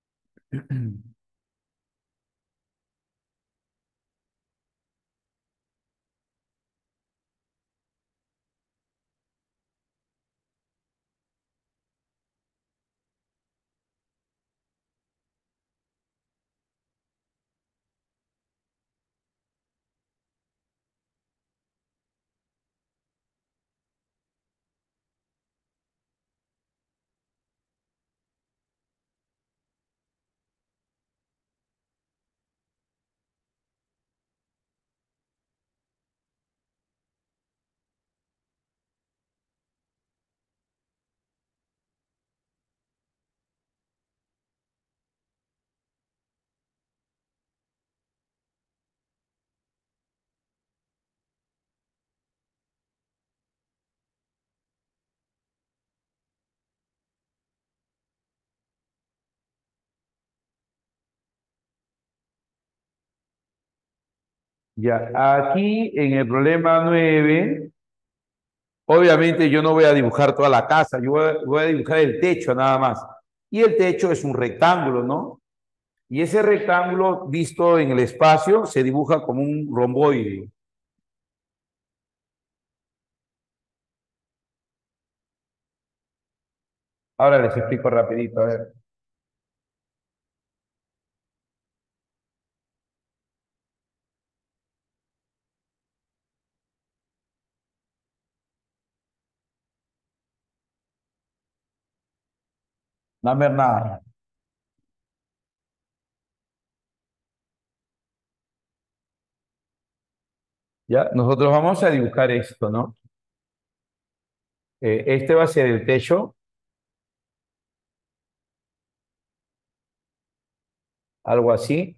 Ya, aquí en el problema 9, obviamente yo no voy a dibujar toda la casa, yo voy a dibujar el techo nada más. Y el techo es un rectángulo, ¿no? Y ese rectángulo visto en el espacio se dibuja como un romboide. Ahora les explico rapidito, a ver. No ver nada. Ya, nosotros vamos a dibujar esto, ¿no? Este va a ser el techo, algo así.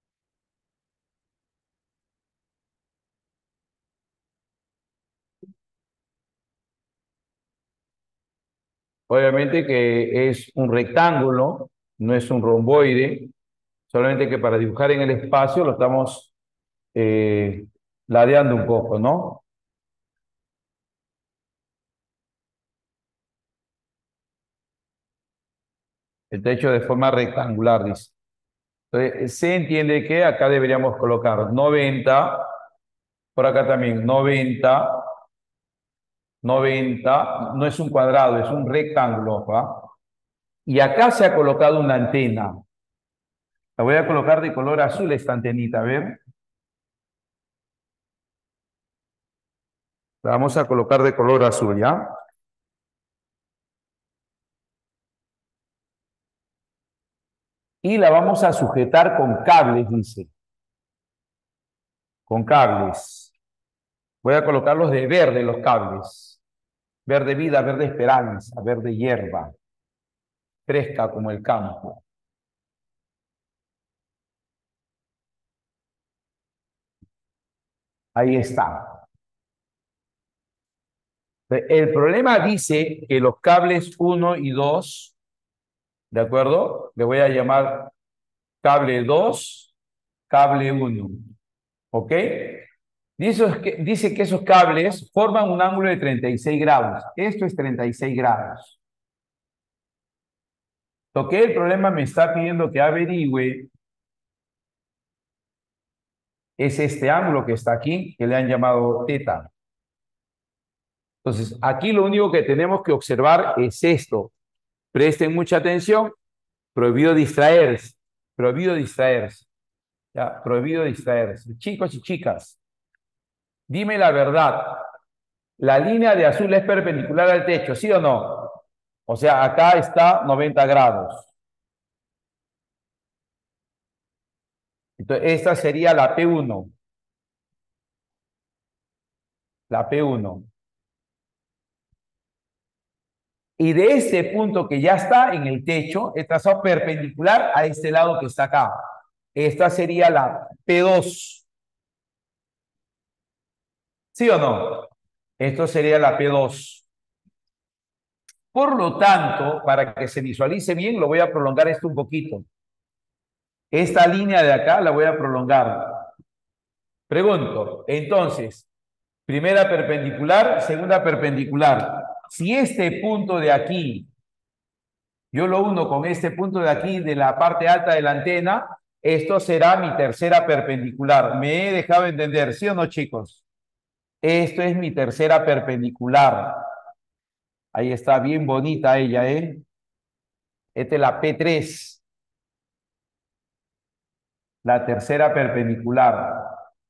Obviamente que es un rectángulo, no es un romboide, solamente que para dibujar en el espacio lo estamos eh, ladeando un poco, ¿no? El techo de forma rectangular, dice. Entonces, se entiende que acá deberíamos colocar 90, por acá también 90, 90, no es un cuadrado, es un rectángulo, ¿va? Y acá se ha colocado una antena. La voy a colocar de color azul esta antenita, a ver. La vamos a colocar de color azul, ¿ya? Y la vamos a sujetar con cables, dice. Con cables. Voy a colocarlos de verde los cables. Verde vida, verde esperanza, verde hierba. Fresca como el campo. Ahí está. El problema dice que los cables 1 y 2, ¿de acuerdo? Le voy a llamar cable 2, cable 1. ¿Ok? Dice que esos cables forman un ángulo de 36 grados. Esto es 36 grados. Lo que el problema me está pidiendo que averigüe es este ángulo que está aquí, que le han llamado teta. Entonces, aquí lo único que tenemos que observar es esto. Presten mucha atención. Prohibido distraerse. Prohibido distraerse. ¿Ya? Prohibido distraerse. Chicos y chicas, dime la verdad. La línea de azul es perpendicular al techo, ¿sí o no? O sea, acá está 90 grados. Entonces, esta sería la P1. La P1. Y de este punto que ya está en el techo, he trazado perpendicular a este lado que está acá. Esta sería la P2. ¿Sí o no? Esto sería la P2. Por lo tanto, para que se visualice bien, lo voy a prolongar esto un poquito. Esta línea de acá la voy a prolongar. Pregunto, entonces, primera perpendicular, segunda perpendicular. Si este punto de aquí, yo lo uno con este punto de aquí de la parte alta de la antena, esto será mi tercera perpendicular. ¿Me he dejado entender? ¿Sí o no, chicos? Esto es mi tercera perpendicular. Ahí está, bien bonita ella, ¿eh? Esta es la P3, la tercera perpendicular.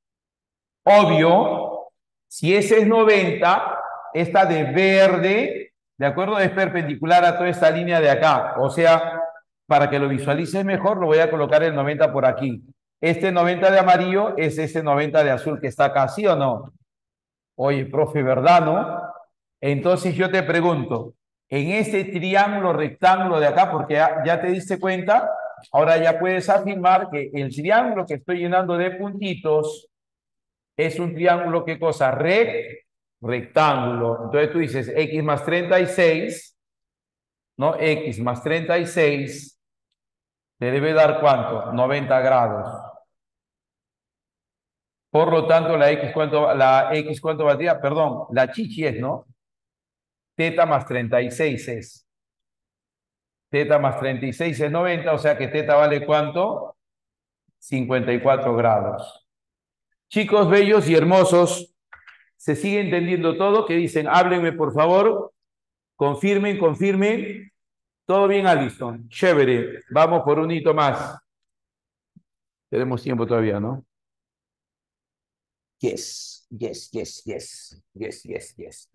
Obvio, si ese es 90, esta de verde, ¿de acuerdo? Es perpendicular a toda esta línea de acá. O sea, para que lo visualices mejor, lo voy a colocar el 90 por aquí. Este 90 de amarillo es ese 90 de azul que está acá, ¿sí o no? Oye, profe, ¿verdad, no? Entonces yo te pregunto, en este triángulo rectángulo de acá, porque ya te diste cuenta, ahora ya puedes afirmar que el triángulo que estoy llenando de puntitos es un triángulo, ¿qué cosa? Rectángulo. Entonces tú dices x más 36, ¿no? X más 36 te debe dar ¿cuánto? 90 grados. Por lo tanto, la X cuánto valdría, perdón, la chichi es, ¿no? Teta más 36 es. Teta más 36 es 90, o sea que teta vale ¿cuánto? 54 grados. Chicos bellos y hermosos, ¿se sigue entendiendo todo? ¿Qué dicen? Háblenme, por favor. Confirmen, confirmen. Todo bien, Alison. Chévere. Vamos por un hito más. Tenemos tiempo todavía, ¿no? Yes, yes, yes, yes. Yes, yes, yes.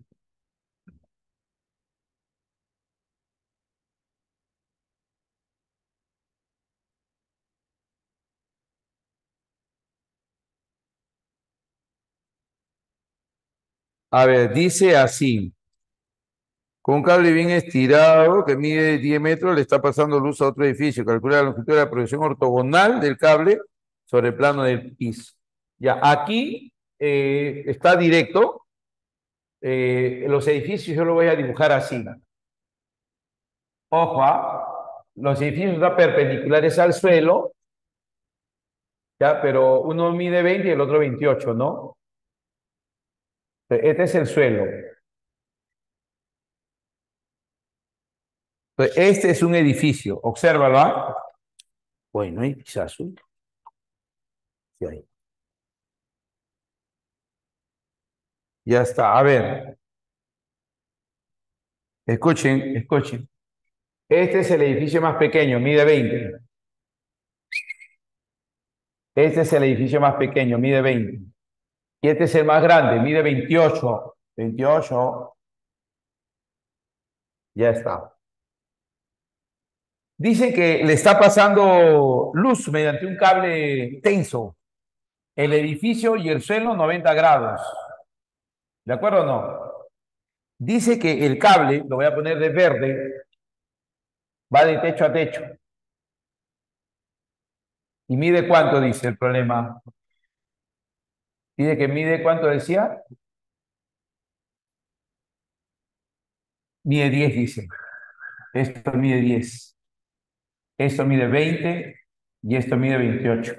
A ver, dice así. Con un cable bien estirado que mide 10 metros, le está pasando luz a otro edificio. Calcula la longitud de la proyección ortogonal del cable sobre el plano del piso. Ya, aquí está directo. Los edificios yo lo voy a dibujar así. Ojo, los edificios están perpendiculares al suelo, ya, pero uno mide 20 y el otro 28, ¿no? Este es el suelo. Entonces, este es un edificio, obsérvalo, ¿ah? Bueno, hay piso azul. Sí hay. Ya está, a ver, escuchen, escuchen. Este es el edificio más pequeño, mide 20. Este es el edificio más pequeño, mide 20. Y este es el más grande, mide 28. 28, ya está. Dicen que le está pasando luz mediante un cable tenso. El edificio y el suelo 90 grados. ¿De acuerdo o no? Dice que el cable, lo voy a poner de verde, va de techo a techo. ¿Y mide cuánto? Dice el problema. Dice que mide cuánto decía. Mide 10, dice. Esto mide 10. Esto mide 20 y esto mide 28.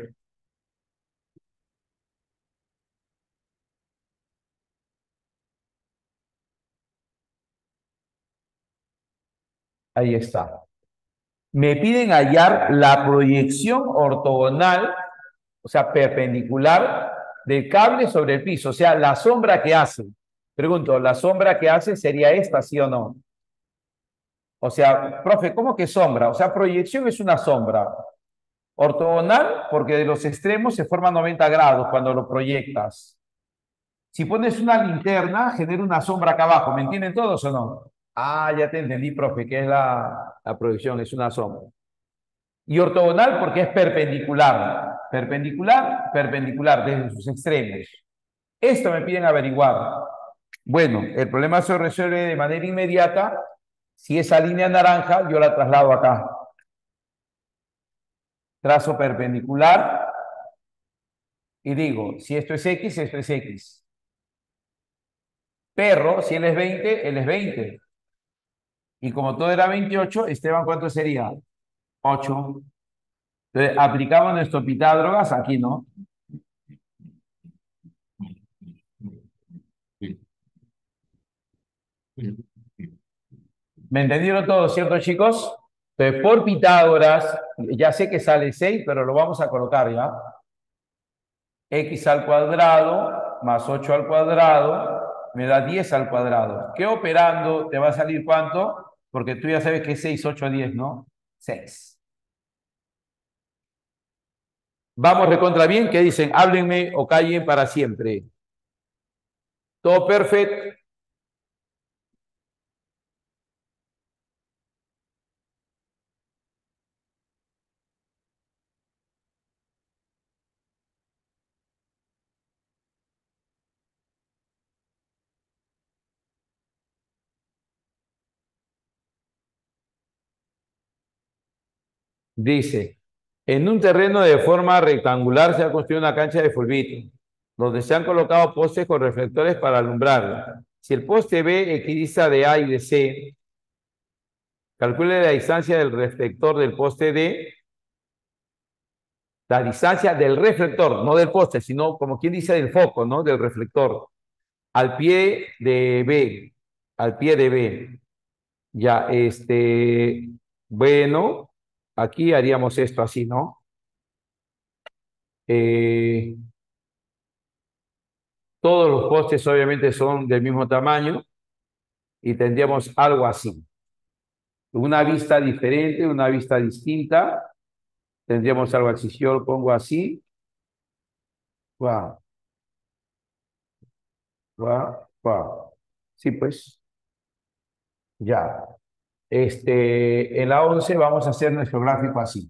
Ahí está. Me piden hallar la proyección ortogonal, o sea, perpendicular del cable sobre el piso, o sea, la sombra que hace. Pregunto, ¿la sombra que hace sería esta, sí o no? O sea, profe, ¿cómo que sombra? O sea, proyección es una sombra. Ortogonal, porque de los extremos se forma 90 grados cuando lo proyectas. Si pones una linterna, genera una sombra acá abajo. ¿Me entienden todos o no? Ah, ya te entendí, profe, que es la proyección, es una sombra. Y ortogonal porque es perpendicular. Perpendicular, perpendicular, desde sus extremos. Esto me piden averiguar. Bueno, el problema se resuelve de manera inmediata. Si esa línea naranja, yo la traslado acá. Trazo perpendicular y digo, si esto es X, esto es X. Perro, si él es 20, él es 20. Y como todo era 28, Esteban, ¿cuánto sería? 8. Entonces, aplicamos nuestro Pitágoras aquí, ¿no? ¿Me entendieron todos, cierto, chicos? Entonces, por Pitágoras, ya sé que sale 6, pero lo vamos a colocar ya. X al cuadrado más 8 al cuadrado me da 10 al cuadrado. ¿Qué operando te va a salir cuánto? Porque tú ya sabes que es 6, 8, 10, ¿no? 6. Vamos recontra bien, ¿qué dicen? Háblenme o callen para siempre. Todo perfecto. Dice, en un terreno de forma rectangular se ha construido una cancha de fulbito, donde se han colocado postes con reflectores para alumbrarla. Si el poste B equidista de A y de C, calcule la distancia del reflector del poste D, la distancia del reflector, no del poste, sino como quien dice del foco, ¿no? Del reflector, al pie de B, al pie de B. Ya, bueno, aquí haríamos esto así, ¿no? Eh, Todos los postes obviamente son del mismo tamaño y tendríamos algo así. Una vista diferente, una vista distinta. Tendríamos algo así. Si yo lo pongo así, wow, wow, wow. Sí, pues, ya. En la 11 vamos a hacer nuestro gráfico así.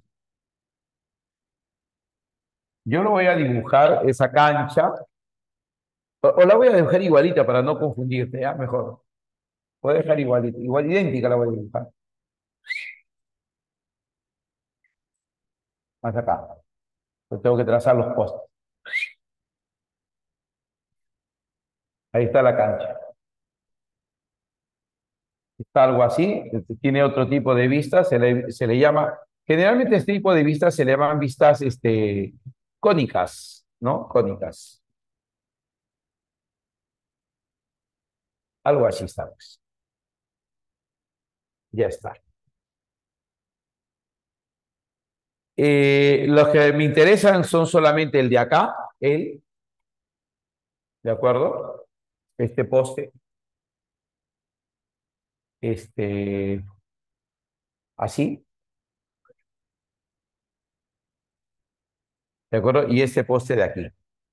Yo lo voy a dibujar, esa cancha, o la voy a dibujar igualita para no confundirte, ¿ya? Mejor. Voy a dejar igualita, igual idéntica la voy a dibujar. Más acá. Pues tengo que trazar los postes. Ahí está la cancha. Está algo así, tiene otro tipo de vistas, se le llama, generalmente este tipo de vistas se le llaman vistas cónicas, ¿no? Cónicas. Algo así está, pues. Ya está. Los que me interesan son solamente el de acá, ¿de acuerdo? Este poste, este, así, ¿de acuerdo? Y este poste de aquí.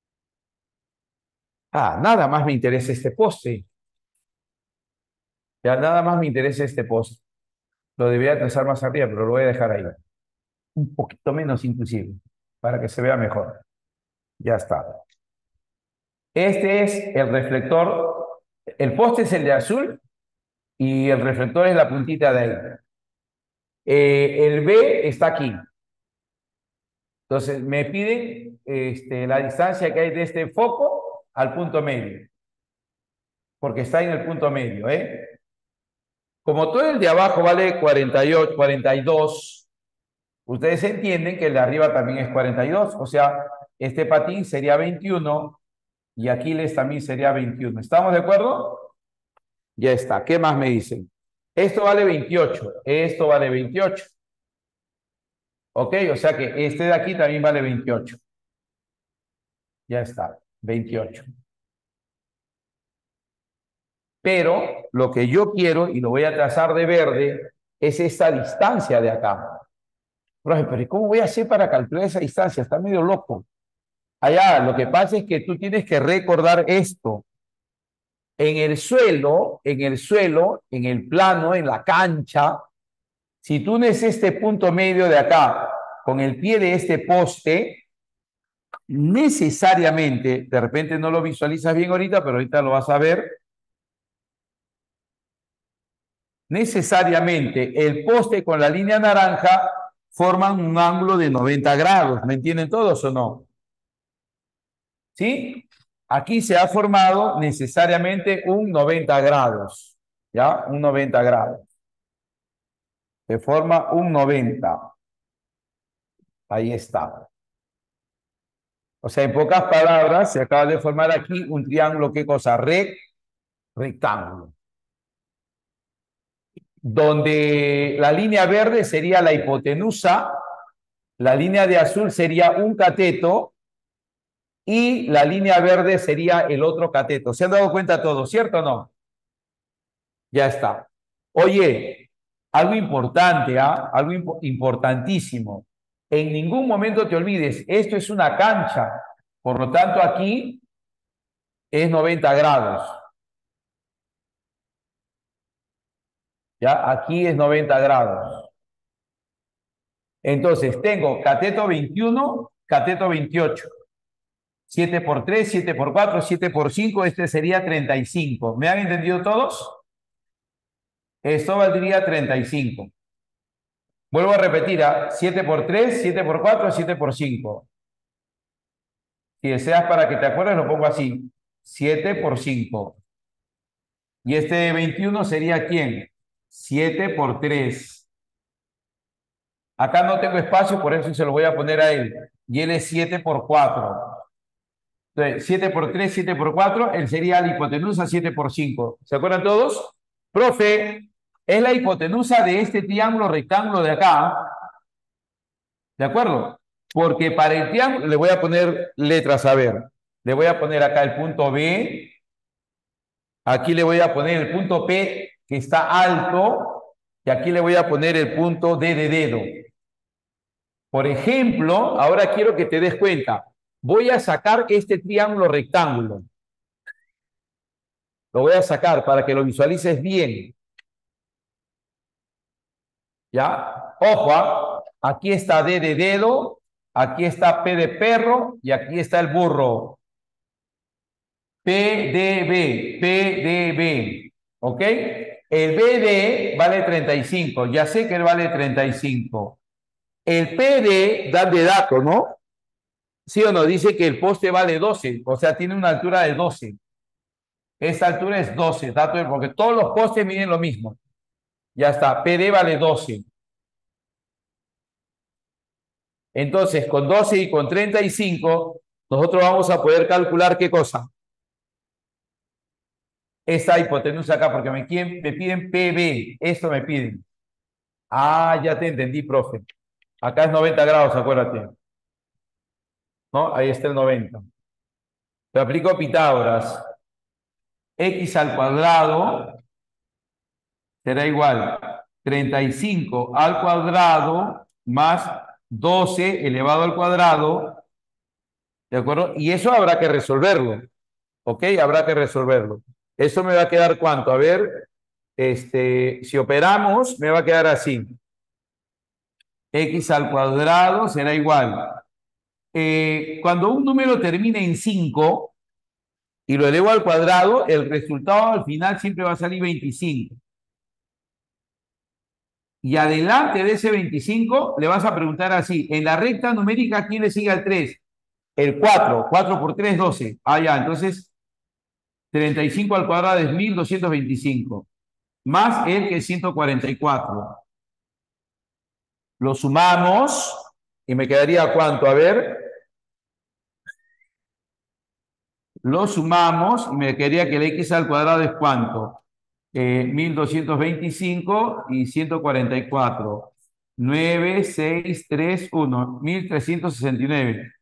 Ah, nada más me interesa este poste. Ya nada más me interesa este poste. Lo debería trazar más arriba, pero lo voy a dejar ahí. Un poquito menos inclusive, para que se vea mejor. Ya está. Este es el reflector. El poste es el de azul y el reflector es la puntita de ahí. El B está aquí. Entonces me piden la distancia que hay de este foco al punto medio, porque está en el punto medio, ¿eh? Como todo el de abajo vale 48, 42, ustedes entienden que el de arriba también es 42, o sea, este patín sería 21 y Aquiles también sería 21. ¿Estamos de acuerdo? Ya está. ¿Qué más me dicen? Esto vale 28, esto vale 28. ¿Ok? O sea que este de aquí también vale 28. Ya está, 28. Pero lo que yo quiero, y lo voy a trazar de verde, es esta distancia de acá. Profe, pero ¿y cómo voy a hacer para calcular esa distancia? Está medio loco. Allá, lo que pasa es que tú tienes que recordar esto. En el plano, en la cancha, si tú unes este punto medio de acá con el pie de este poste, necesariamente, de repente no lo visualizas bien ahorita, pero ahorita lo vas a ver, necesariamente el poste con la línea naranja forman un ángulo de 90 grados. ¿Me entienden todos o no? ¿Sí? Aquí se ha formado necesariamente un 90 grados. ¿Ya? Un 90 grados. Se forma un 90. Ahí está. O sea, en pocas palabras, se acaba de formar aquí un triángulo, ¿qué cosa? Rectángulo. Donde la línea verde sería la hipotenusa, la línea de azul sería un cateto y la línea verde sería el otro cateto. ¿Se han dado cuenta todos, cierto o no? Ya está. Oye, algo importante, ¿ah? Algo importantísimo. En ningún momento te olvides, esto es una cancha. Por lo tanto, aquí es 90 grados. ¿Ya? Aquí es 90 grados. Entonces, tengo cateto 21, cateto 28. 7 por 3, 7 por 4, 7 por 5, este sería 35. ¿Me han entendido todos? Esto valdría 35. Vuelvo a repetir, 7 por 3, 7 por 4, 7 por 5. Si deseas para que te acuerdes, lo pongo así. 7 por 5. Y este de 21 sería ¿quién? 7 por 3. Acá no tengo espacio, por eso se lo voy a poner a él. Y él es 7 por 4. Entonces, 7 por 3, 7 por 4, él sería la hipotenusa 7 por 5. ¿Se acuerdan todos? Profe, es la hipotenusa de este triángulo rectángulo de acá. ¿De acuerdo? Porque para el triángulo, le voy a poner letras, a ver. Le voy a poner acá el punto B. Aquí le voy a poner el punto P, que está alto. Y aquí le voy a poner el punto D de dedo. Por ejemplo, ahora quiero que te des cuenta. Voy a sacar este triángulo rectángulo. Lo voy a sacar para que lo visualices bien. ¿Ya? Ojo, aquí está D de dedo, aquí está P de perro y aquí está el burro. PDB, PDB. ¿Ok? El BD vale 35. Ya sé que él vale 35. El PD da de dato, ¿no? ¿Sí o no? Dice que el poste vale 12. O sea, tiene una altura de 12. Esta altura es 12. Dato porque todos los postes miden lo mismo. Ya está. PD vale 12. Entonces, con 12 y con 35, nosotros vamos a poder calcular qué cosa. Esta hipotenusa acá, porque me piden PB. Esto me piden. Ah, ya te entendí, profe. Acá es 90 grados, acuérdate. ¿No? Ahí está el 90. Te aplico Pitágoras. X al cuadrado será igual 35 al cuadrado más 12 elevado al cuadrado, ¿de acuerdo? Y eso habrá que resolverlo, ¿ok? Habrá que resolverlo. Eso me va a quedar ¿cuánto? A ver, si operamos, me va a quedar así. X al cuadrado será igual. Cuando un número termine en 5 y lo elevo al cuadrado, el resultado al final siempre va a salir 25. Y adelante de ese 25 le vas a preguntar así, en la recta numérica, ¿quién le sigue al 3? El 4, 4 por 3, 12. Ah, ya, entonces 35 al cuadrado es 1225, más el que es 144. Lo sumamos y me quedaría ¿cuánto? A ver, lo sumamos y me quedaría que el x al cuadrado es ¿cuánto? 1225 y 144. 9, 6, 3, 1. 1369.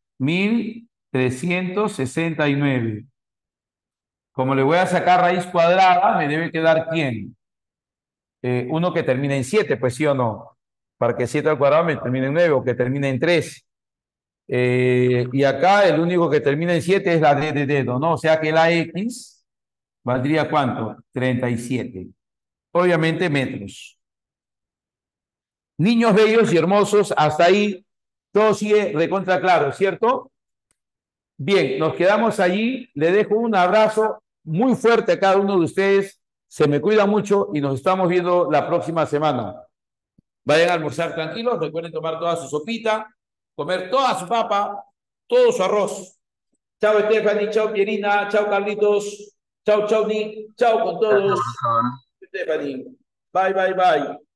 1369. Como le voy a sacar raíz cuadrada, me debe quedar ¿quién? Uno que termina en 7, pues sí o no. Para que 7 al cuadrado me termine en 9 o que termine en 3. Y acá el único que termina en 7 es la D de dedo, ¿no? O sea que la X valdría ¿cuánto? 37. Obviamente metros. Niños bellos y hermosos, hasta ahí todo sigue recontra claro, ¿cierto? Bien, nos quedamos allí. Le dejo un abrazo muy fuerte a cada uno de ustedes. Se me cuida mucho y nos estamos viendo la próxima semana. Vayan a almorzar tranquilos, recuerden tomar toda su sopita, comer toda su papa, todo su arroz. Chao Stephanie, chao Pierina, chao Carlitos, chao Nick, chao con Gracias, todos. profesor. Stephanie, bye, bye, bye.